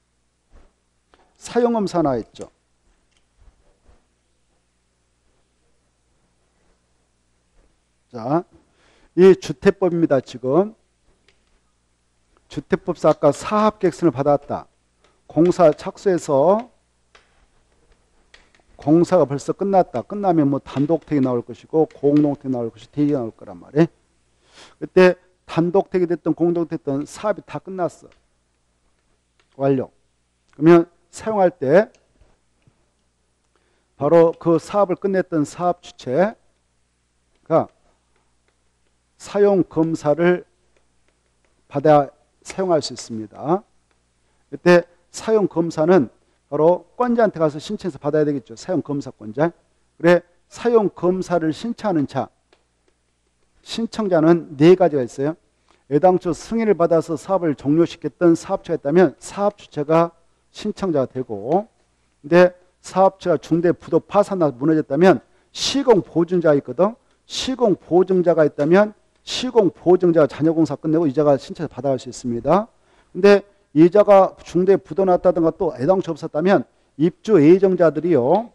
A: 사용검사 나와 있죠. 자, 이 주택법입니다. 지금 주택법사 아까 사합계획서를 받았다. 공사 착수해서 공사가 벌써 끝났다. 끝나면 뭐 단독택이 나올 것이고 공동택이 나올 것이고 대지가 나올 거란 말이에요. 그때 단독택이 됐든 공동택이 됐든 사업이 다 끝났어. 완료. 그러면 사용할 때 바로 그 사업을 끝냈던 사업 주체가 사용 검사를 받아 사용할 수 있습니다. 이때 사용 검사는 바로 건자한테 가서 신청해서 받아야 되겠죠. 사용 검사권자. 그래 사용 검사를 신청하는 자 신청자는 네 가지가 있어요. 애당초 승인을 받아서 사업을 종료시켰던 사업체가 있다면 사업 주체가 신청자가 되고, 근데 사업체가 중대 부도 파산나 무너졌다면 시공 보증자가 있거든. 시공 보증자가 있다면 시공 보증자가 잔여공사 끝내고 이자가 신청해서 받아갈 수 있습니다. 근데 이자가 중대 부도 났다든가 또 애당초 없었다면 입주 예정자들이요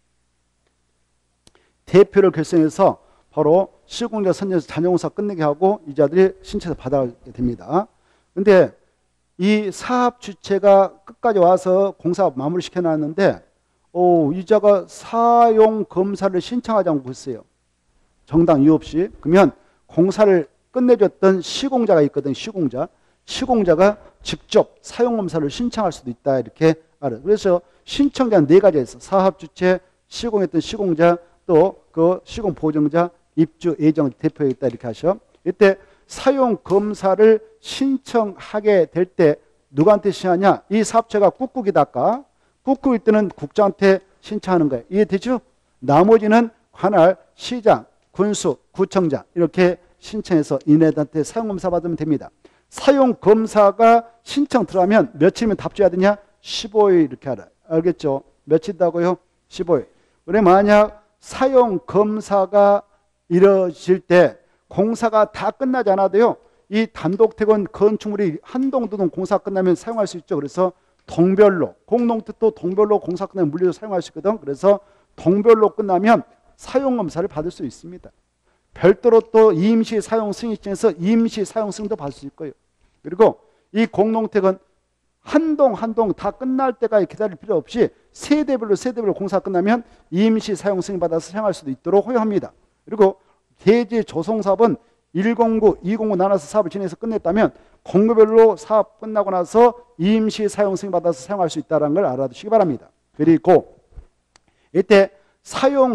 A: 대표를 결성해서 바로 시공자 선정해서 잔여공사 끝내게 하고 이자들이 신청해서 받아가게 됩니다. 근데 이 사업 주체가 끝까지 와서 공사 마무리 시켜놨는데 이자가 사용 검사를 신청하지 않고 있어요. 정당 이유 없이. 그러면 공사를 끝내줬던 시공자가 있거든. 시공자가 직접 사용 검사를 신청할 수도 있다. 이렇게 알아요. 그래서 신청자는 네 가지가 있어. 사업 주체, 시공했던 시공자, 또 그 시공 보증자, 입주 예정 대표가 있다. 이렇게 하셔. 이때 사용 검사를 신청하게 될 때 누구한테 신청하냐? 이 사업체가 꾹꾹이다. 아까 꾹꾹일 때는 국장한테 신청하는 거예요. 이해되죠? 나머지는 관할, 시장, 군수, 구청장 이렇게 신청해서 이네들한테 사용검사 받으면 됩니다. 사용검사가 신청 들어가면 며칠이면 답줘야 되냐? 15일 이렇게 알아. 알겠죠? 며칠이다고요? 15일. 그래 만약 사용검사가 이루어질 때 공사가 다 끝나지 않아도요. 이 단독택은 건축물이 한 동, 두 동 공사 끝나면 사용할 수 있죠. 그래서 동별로, 공동택도 동별로 공사 끝나면 물리로 사용할 수 있거든. 그래서 동별로 끝나면 사용검사를 받을 수 있습니다. 별도로 또 임시 사용 승인 신청해서 임시 사용 승인도 받을 수 있을 거예요. 그리고 이 공동택은 한 동 한 동 다 끝날 때까지 기다릴 필요 없이 세대별로 공사 끝나면 임시 사용 승인 받아서 사용할 수도 있도록 허용합니다. 그리고 대지 조성 사업은 109, 209 나눠서 사업을 진행해서 끝냈다면 공급별로 사업 끝나고 나서 임시 사용 승인 받아서 사용할 수 있다는 걸 알아두시기 바랍니다. 그리고 이때 사용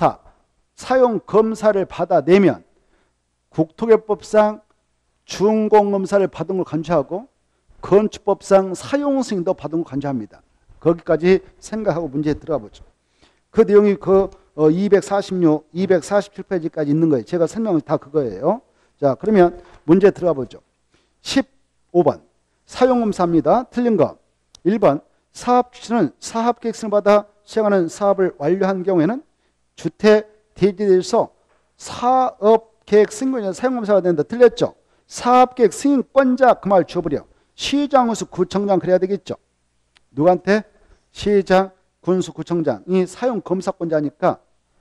A: 검사를 받아내면 국토개법상 준공검사를 받은 걸 간주하고 건축법상 사용 승인도 받은 걸 간주합니다. 거기까지 생각하고 문제에 들어가 보죠. 그 내용이 246, 247페이지까지 있는 거예요. 제가 설명은 다 그거예요. 자, 그러면 문제 들어가 보죠. 15번 사용검사입니다. 틀린 거 1번 사업 주체는 사업계획서를 받아 시행하는 사업을 완료한 경우에는 주택 대지에서 사업계획 승인권자 사용검사가 된다. 틀렸죠? 사업계획 승인권자 그 말 지워버려. 시장, 군수, 구청장 그래야 되겠죠. 누구한테? 시장, 군수, 구청장이 사용검사권자니까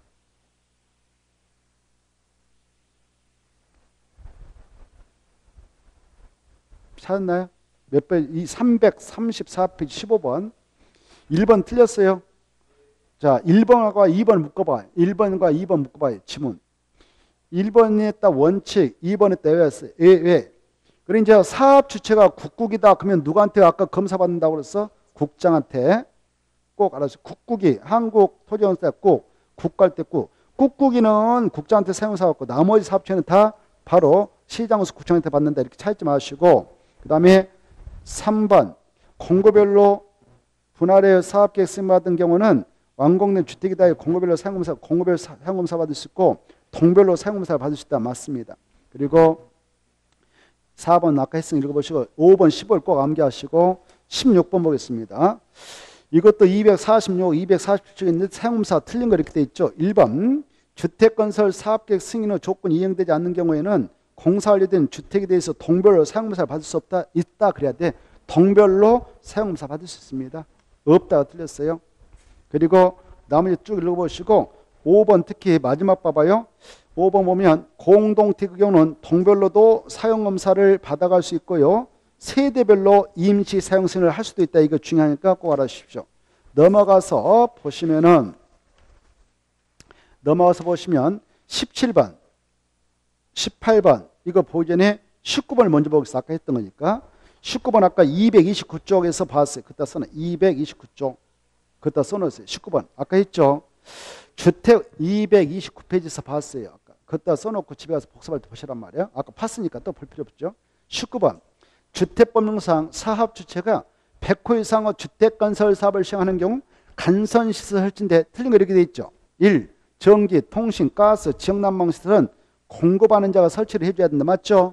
A: 찾았나요? 몇 번? 이 334페이지 15번 1번 틀렸어요. 자, 1번과 2번 묶어봐. 1번과 2번 묶어봐요. 지문. 1번에 딱 원칙, 2번에 딱 왜? 그래 이제 사업 주체가 국국이다. 그러면 누구한테 아까 검사 받는다고 그랬어? 국장한테. 꼭 알아주세요. 국국이 한국토지원세 국, 국갈 때 국. 국국이는 국장한테 사용사 받고 나머지 사업체는 다 바로 시장에서 구청한테 받는다 이렇게 찾지 마시고 그 다음에 3번 공고별로 분할의 사업계획 승인받은 경우는 완공된 주택이다 공고별로 사용검사 공고별 사용검사 받을 수 있고 동별로 사용검사를 받을 수 있다. 맞습니다. 그리고 4번 아까 했으니 읽어보시고 5번 15를 꼭 암기하시고 16번 보겠습니다. 이것도 246, 247쪽에 있는데 사용검사 틀린 거 이렇게 돼 있죠. 1번 주택건설 사업계획 승인 후 조건이 이행되지 않는 경우에는 공사 완료된 주택에 대해서 동별로 사용검사를 받을 수 없다. 있다 그래야 돼. 동별로 사용검사 받을 수 있습니다. 없다가 틀렸어요. 그리고 나머지 쭉 읽어보시고 5번 특히 마지막 봐봐요. 5번 보면 공동택의 경우는 동별로도 사용검사를 받아갈 수 있고요. 세대별로 임시 사용 승인을 할 수도 있다. 이거 중요하니까 꼭 알아주십시오. 넘어가서 보시면 17번, 18번 이거 보기 전에 19번을 먼저 보겠습니다. 아까 했던 거니까. 19번 아까 229쪽에서 봤어요. 그때 써놔. 229쪽. 그때 써놓았어요. 19번. 아까 했죠. 주택 229페이지에서 봤어요. 아까. 그때 써놓고 집에 가서 복습할 때 보시란 말이에요. 아까 봤으니까 또 볼 필요 없죠. 19번. 주택법령상 사업주체가 100호 이상의 주택건설 사업을 시행하는 경우 간선시설 설치인데 틀린 거 이렇게 돼 있죠. 1. 전기, 통신, 가스, 지역난방시설은 공급하는 자가 설치를 해줘야 된다. 맞죠?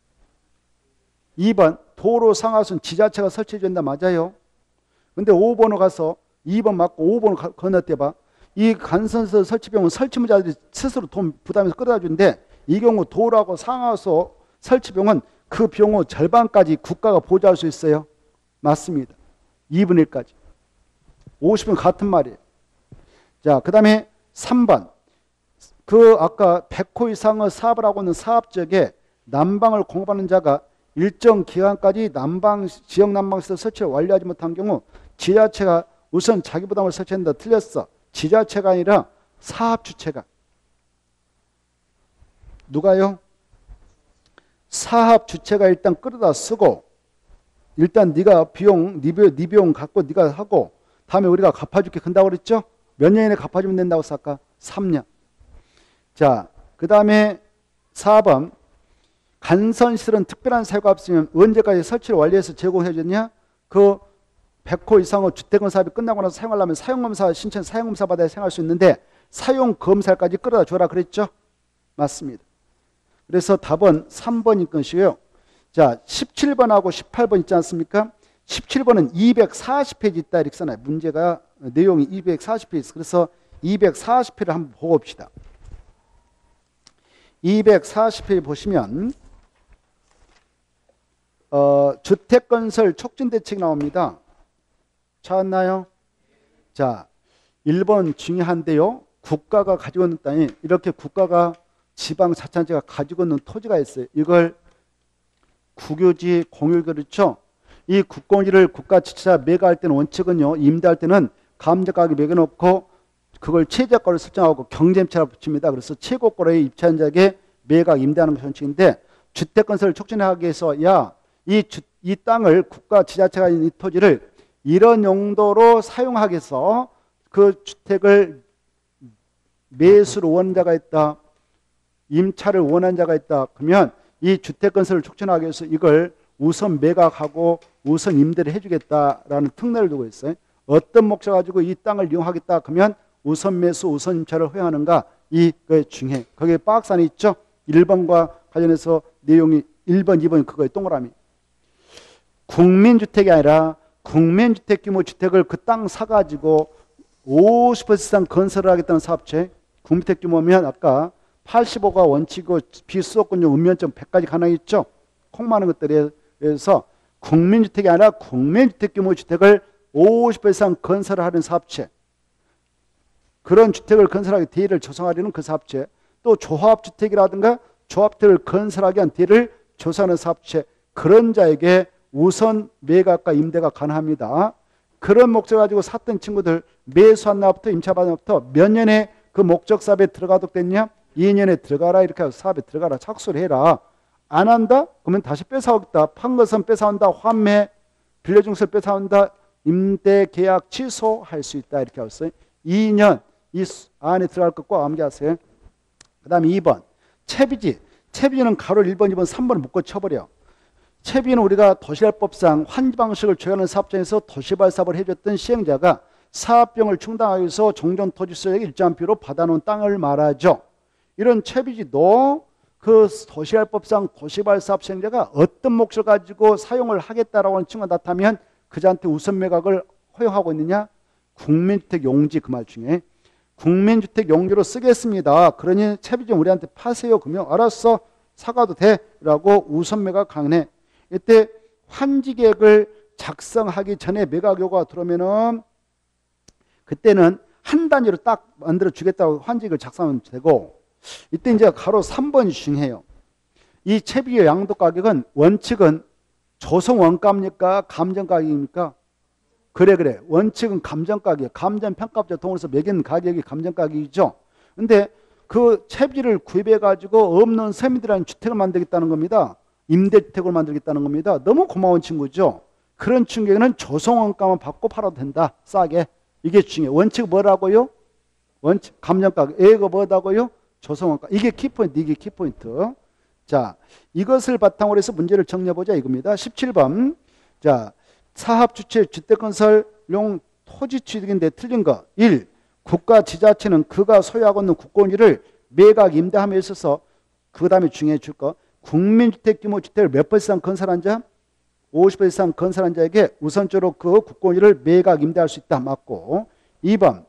A: 2번 도로 상하수는 지자체가 설치해 준다. 맞아요. 근데 5번으로 가서 2번 맞고 5번을 건너뛰어봐. 이 간선시설 설치 비용은 설치무자들이 스스로 돈 부담해서 끌어다 주는데 이 경우 도로하고 상하수 설치 비용은 그 비용의 절반까지 국가가 보조할 수 있어요. 맞습니다. 2분의 1까지. 50은 같은 말이에요. 자, 그 다음에 3번. 그 아까 100호 이상의 사업을 하고 있는 사업지역에 난방을 공급하는 자가 일정 기간까지 지역 난방시설 설치를 완료하지 못한 경우 지자체가 우선 자기 부담을 설치한다. 틀렸어. 지자체가 아니라 사업주체가. 누가요? 사업주체가 일단 끌어다 쓰고 일단 네가 비용, 네 비용 갖고 네가 하고 다음에 우리가 갚아줄게 한다고 그랬죠? 몇 년 이내 갚아주면 된다고 했어 아까? 3년. 자, 그 다음에 4번 간선시설은 특별한 사유가 없으면 언제까지 설치를 완료해서 제공해 줬냐? 그 100호 이상의 주택건 사업이 끝나고 나서 사용하려면 사용검사 신청 사용검사 받아야 사용할 수 있는데 사용검사까지 끌어다 줘라 그랬죠? 맞습니다. 그래서 답은 3번인 것이고요. 자, 17번하고 18번 있지 않습니까? 17번은 240페이지 있다 이렇게 써놔요. 문제가 내용이 240페이지 있어. 그래서 240페이지를 한번 보고 봅시다. 240페이지 보시면 주택건설 촉진대책이 나옵니다. 찾았나요? 자, 1번 중요한데요. 국가가 가지고 있는 땅이 이렇게 국가가 지방자치단체가 가지고 있는 토지가 있어요. 이걸 국유지, 공유 그렇죠. 이 국공지를 국가지치자 매각할 때는 원칙은요. 임대할 때는 감정가격 매겨놓고 그걸 최저가로 설정하고 경쟁차를 붙입니다. 그래서 최고가의 입찰한 자에게 매각 임대하는 것이 원칙인데 주택건설을 촉진하기 위해서 이 땅을 국가지자체가 있는 이 토지를 이런 용도로 사용하기 위해서 그 주택을 매수를 원하는 자가 있다. 임차를 원하는 자가 있다. 그러면 이 주택건설을 촉진하기 위해서 이걸 우선 매각하고 우선 임대를 해주겠다라는 특례를 두고 있어요. 어떤 목적 가지고 이 땅을 이용하겠다. 그러면 우선 매수, 우선 임차를 허용하는가? 이거 중요해. 거기에 박스 안에 있죠. 1번과 관련해서 내용이 1번, 2번 그거에 동그라미. 국민주택이 아니라 국민주택 규모 주택을 그 땅 사가지고 50% 이상 건설을 하겠다는 사업체. 국민주택 규모면 아까 85가 원칙이고 비수도권용 읍면점 100까지 가능했죠. 콩 많은 것들에 의해서 국민주택이 아니라 국민주택 규모 주택을 50% 이상 건설을 하는 사업체. 그런 주택을 건설하기 대의를 조성하려는 그 사업체. 또 조합주택이라든가 조합주택을 건설하기 위한 대의를 조성하는 사업체. 그런 자에게 우선 매각과 임대가 가능합니다. 그런 목적 가지고 샀던 친구들 매수한 날부터 임차받은 날부터 몇 년에 그 목적 사업에 들어가도록 됐냐? 2년에 들어가라. 이렇게 해서 사업에 들어가라. 착수를 해라. 안 한다? 그러면 다시 뺏어오겠다. 판 것은 뺏어온다. 환매, 빌려준 것을 뺏어온다. 임대 계약 취소할 수 있다. 이렇게 하고 있어요. 2년 이 안에 들어갈 거 꼭 암기하세요. 그 다음에 2번 채비지. 채비는 가로 1번, 2번, 3번을 묶어 쳐버려. 채비는 우리가 도시발법상 환지 방식을 조회하는 사업장에서 도시발 사업을 해줬던 시행자가 사업비용을 충당하기 위해서 종전 토지소유액 일정한 비율로 받아놓은 땅을 말하죠. 이런 채비지도 그 도시발법상 도시발 사업 시행자가 어떤 몫을 가지고 사용을 하겠다라고 하는 증거가 나타나면 그자한테 우선 매각을 허용하고 있느냐? 국민주택 용지, 그 말 중에 국민주택 용지로 쓰겠습니다. 그러니 채비 좀 우리한테 파세요. 그러면 알았어, 사가도 돼 라고 우선 매각 강행해. 이때 환지계획을 작성하기 전에 매각 요구가 들어오면은 그때는 한 단위로 딱 만들어 주겠다고 환지계획을 작성하면 되고, 이때 이제 가로 3번이 중요해요. 이 채비의 양도 가격은 원칙은 조성 원가입니까? 감정 가격입니까? 그래. 원칙은 감정 가격, 감정 평가업자 통해서 매긴 가격이 감정 가격이죠. 근데 그 채비를 구입해 가지고 없는 서민들한테 주택을 만들겠다는 겁니다. 임대주택을 만들겠다는 겁니다. 너무 고마운 친구죠. 그런 친구에게는 조성 원가만 받고 팔아도 된다. 싸게. 이게 중요해요. 원칙 뭐라고요? 원칙 감정 가격. A가 뭐라고요? 조성 원가. 이게 키포인트. 이게 키포인트. 자, 이것을 바탕으로 해서 문제를 정리해보자 이겁니다. 17번. 자, 사업 주체 주택건설용 토지 취득인데 틀린 거. 1. 국가 지자체는 그가 소유하고 있는 국공유를 매각 임대함에 있어서, 그 다음에 중요해 줄 거. 국민주택 규모 주택을 몇 번 이상 건설한 자? 50번 이상 건설한 자에게 우선적으로 그 국공유를 매각 임대할 수 있다. 맞고. 2번.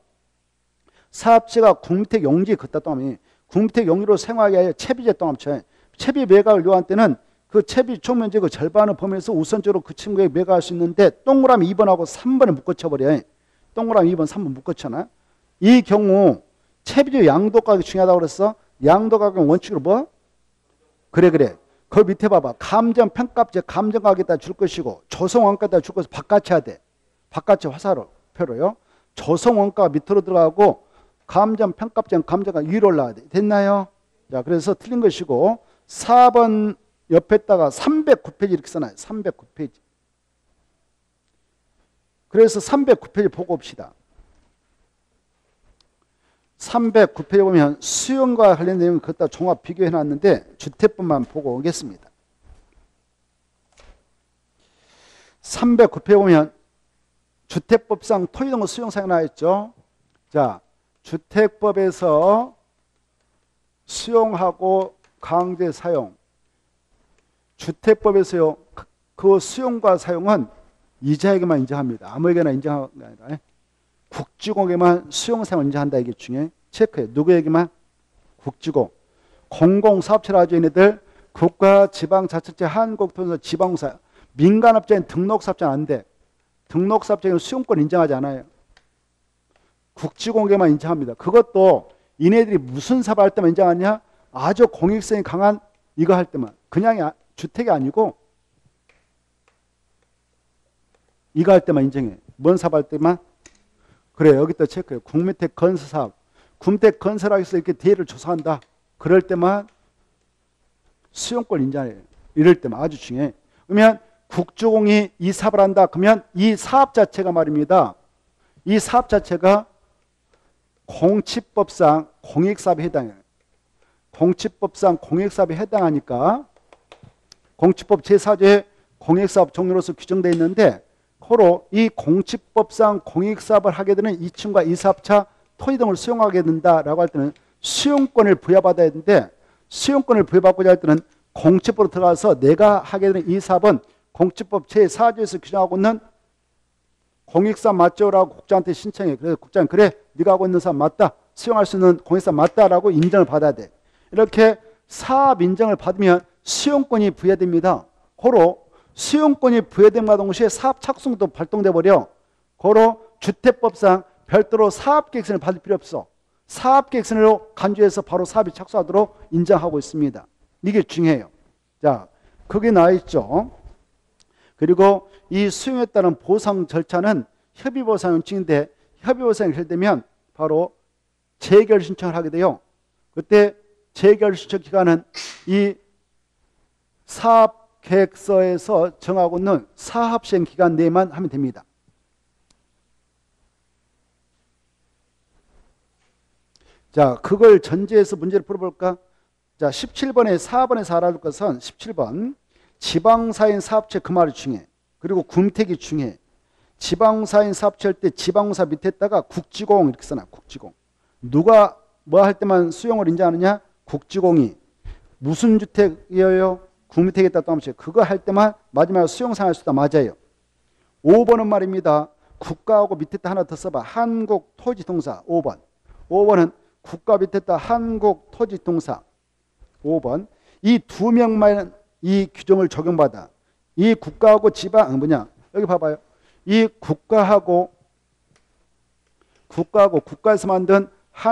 A: 사업체가 국민주택 용지, 걷다 동함이 국민주택 용지로 생활하게 하여 채비제 동함처. 채비 매각을 요구한 때는 그 채비 총면적 그 절반을 범해서 우선적으로 그 친구에게 매각할 수 있는데 동그라미 2번하고 3번을 묶어쳐버려. 동그라미 2번, 3번 묶어쳐놔. 이 경우 채비의 양도 가격이 중요하다고 그랬어. 양도 가격은 원칙으로 뭐? 그래. 그 밑에 봐봐. 감정 평가제 감정 가격에다 줄 것이고 조성 원가에다 줄 것을 바깥에 해야 돼. 바깥에 화살로 표로요. 조성 원가가 밑으로 들어가고 감정 평가제 감정가 위로 올라가야 돼. 됐나요? 자, 그래서 틀린 것이고 4번 옆에다가 309페이지 이렇게 써놔요. 309페이지. 그래서 309페이지 보고 옵시다. 309페이지 보면 수용과 관련된 내용을 그것다 종합 비교해 놨는데 주택법만 보고 오겠습니다. 309페이지 보면 주택법상 토지동거 수용사항이 나와있죠. 자, 주택법에서 수용하고 강제 사용. 주택법에서요, 그 수용과 사용은 이자에게만 인정합니다. 아무에게나 인정하는 게 아니라 국지공에만 수용 사용을 인정한다. 이게 중요해. 체크해. 누구에게만? 국지공. 공공사업체라 하죠. 얘네들 국가, 지방자치체, 한국통일서, 지방공사. 민간업자인 등록사업자는 안 돼. 등록사업자는 수용권 인정하지 않아요. 국지공개만 인정합니다. 그것도 이네들이 무슨 사업을 할 때만 인정하냐? 아주 공익성이 강한 이거 할 때만. 그냥 주택이 아니고 이거 할 때만 인정해. 뭔 사업 할 때만? 그래, 여기다 체크해. 국민주택 건설 사업. 국민주택 건설하기 위해서 이렇게 대를 조사한다. 그럴 때만 수용권 인정해. 이럴 때만 아주 중요해. 그러면 국주공이 이 사업을 한다. 그러면 이 사업 자체가 말입니다. 이 사업 자체가 공치법상 공익사업에 해당해요. 공치법상 공익사업에 해당하니까 공치법 제4조에 공익사업 종류로서 규정되어 있는데 코로 이 공치법상 공익사업을 하게 되는 이 층과 이 사업차 토지 등을 수용하게 된다라고 할 때는 수용권을 부여받아야 되는데 수용권을 부여받고자 할 때는 공치법으로 들어가서 내가 하게 되는 이 사업은 공치법 제4조에서 규정하고 있는 공익사업 맞죠라고 국장한테 신청해. 그래서 국장이 그래 네가 하고 있는 사업 맞다. 수용할 수 있는 공익사업 맞다라고 인정을 받아야 돼. 이렇게 사업 인정을 받으면 수용권이 부여됩니다. 고로 수용권이 부여됨과 동시에 사업 착수도 발동돼 버려. 고로 주택법상 별도로 사업계획서를 받을 필요 없어. 사업계획서로 간주해서 바로 사업이 착수하도록 인정하고 있습니다. 이게 중요해요. 자, 거기 나와 있죠. 그리고 이 수용에 따른 보상 절차는 협의보상 요청인데 협의보상이 해결되면 바로 재결 신청을 하게 돼요. 그때 재결 신청 기간은 이 사업계획서에서 정하고 있는 사업시행 기간 내만 하면 됩니다. 자, 그걸 전제해서 문제를 풀어볼까? 자, 17번에 4번에서 알아둘 것은 17번. 지방사인 사업체 그 말이 중요해. 그리고 군택이 중요해. 지방사인 사업체 할 때 지방공사 밑에다가 국지공 이렇게 써놔. 국지공. 누가 뭐 할 때만 수용을 인정하느냐? 국지공이. 무슨 주택이에요? 국민택에다 또 하면 그거 할 때만 마지막에 수용상할 수 있다. 맞아요. 5번은 말입니다. 국가하고 밑에다 하나 더 써봐. 한국토지동사 5번. 5번은 국가 밑에다 한국토지동사 5번. 이 두 명만 이 규정을 적용받아. 이 국가하고 지방 뭐냐? 여기 봐봐요. 이 국가하고 국가에서 만든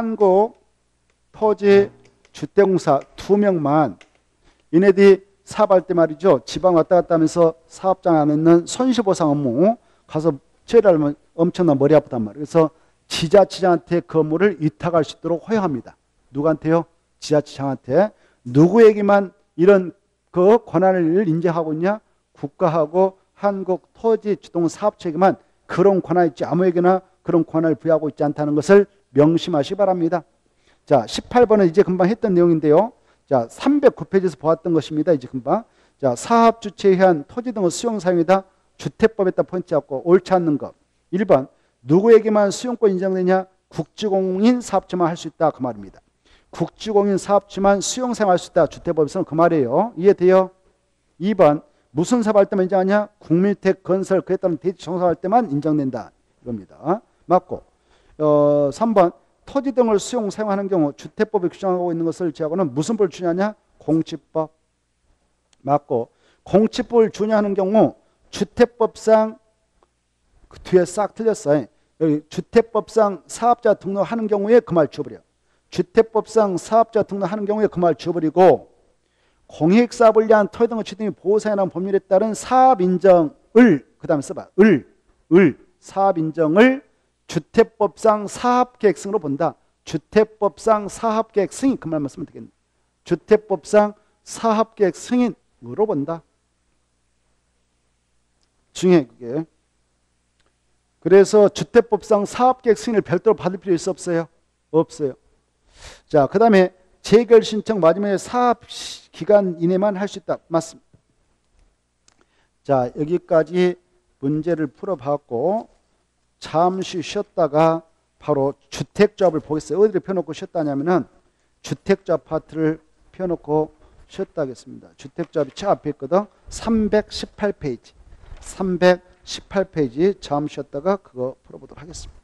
A: 한국토지주택공사 두 명만 얘네들이 사업할 때 말이죠. 지방 왔다 갔다 하면서 사업장 안에 있는 손실보상 업무 가서 처리하면 엄청난 머리 아프단 말이에요. 그래서 지자체장한테 그 업무를 위탁할 수 있도록 허용합니다. 누구한테요? 지자체장한테. 누구에게만 이런 그 권한을 인정하고 있냐? 국가하고 한국토지주택사업체에게만 그런 권한이 있지 아무에게나 그런 권한을 부여하고 있지 않다는 것을 명심하시기 바랍니다. 자, 18번은 이제 금방 했던 내용인데요. 자, 309페이지에서 보았던 것입니다. 이제 금방. 자, 사업 주체에 의한 토지 등의 수용 사용이다. 주택법에다 포인트 잡고 옳지 않는 것. 1번. 누구에게만 수용권 인정되냐? 국지공인 사업체만 할 수 있다. 그 말입니다. 국지공인 사업체만 수용 사용할 수 있다. 주택법에서는 그 말이에요. 이해돼요? 2번. 무슨 사업할 때만 인정하냐? 국민주택 건설 그에 따른 대지 청소할 때만 인정된다. 이겁니다. 맞고. 3번. 토지 등을 수용 사용하는 경우 주택법에 규정하고 있는 것을 제하고는 무슨 법을 준하냐? 공치법. 맞고. 공치법을 준하는 경우 주택법상 그 뒤에 싹 틀렸어요. 여기 주택법상 사업자 등록하는 경우에 그 말 지워버려. 주택법상 사업자 등록하는 경우에 그 말 지워버리고 공익사업을 위한 토지 등의 취득 보호사용하는 법률에 따른 사업 인정을 그 다음에 써봐. 사업 인정을 주택법상 사업계획 승인으로 본다. 주택법상 사업계획 승인 그 말만 쓰면 되겠네. 주택법상 사업계획 승인으로 본다. 중요해 그게. 그래서 주택법상 사업계획 승인을 별도로 받을 필요 있어 없어요? 없어요. 자, 그 다음에 재결 신청 마지막에 사업 기간 이내만 할 수 있다. 맞습니다. 자, 여기까지 문제를 풀어봤고 잠시 쉬었다가 바로 주택조합을 보겠어요. 어디를 펴놓고 쉬었다냐면은 주택조합 파트를 펴놓고 쉬었다 하겠습니다. 주택조합이 저 앞에 있거든. 318페이지. 318페이지 잠시 쉬었다가 그거 풀어보도록 하겠습니다.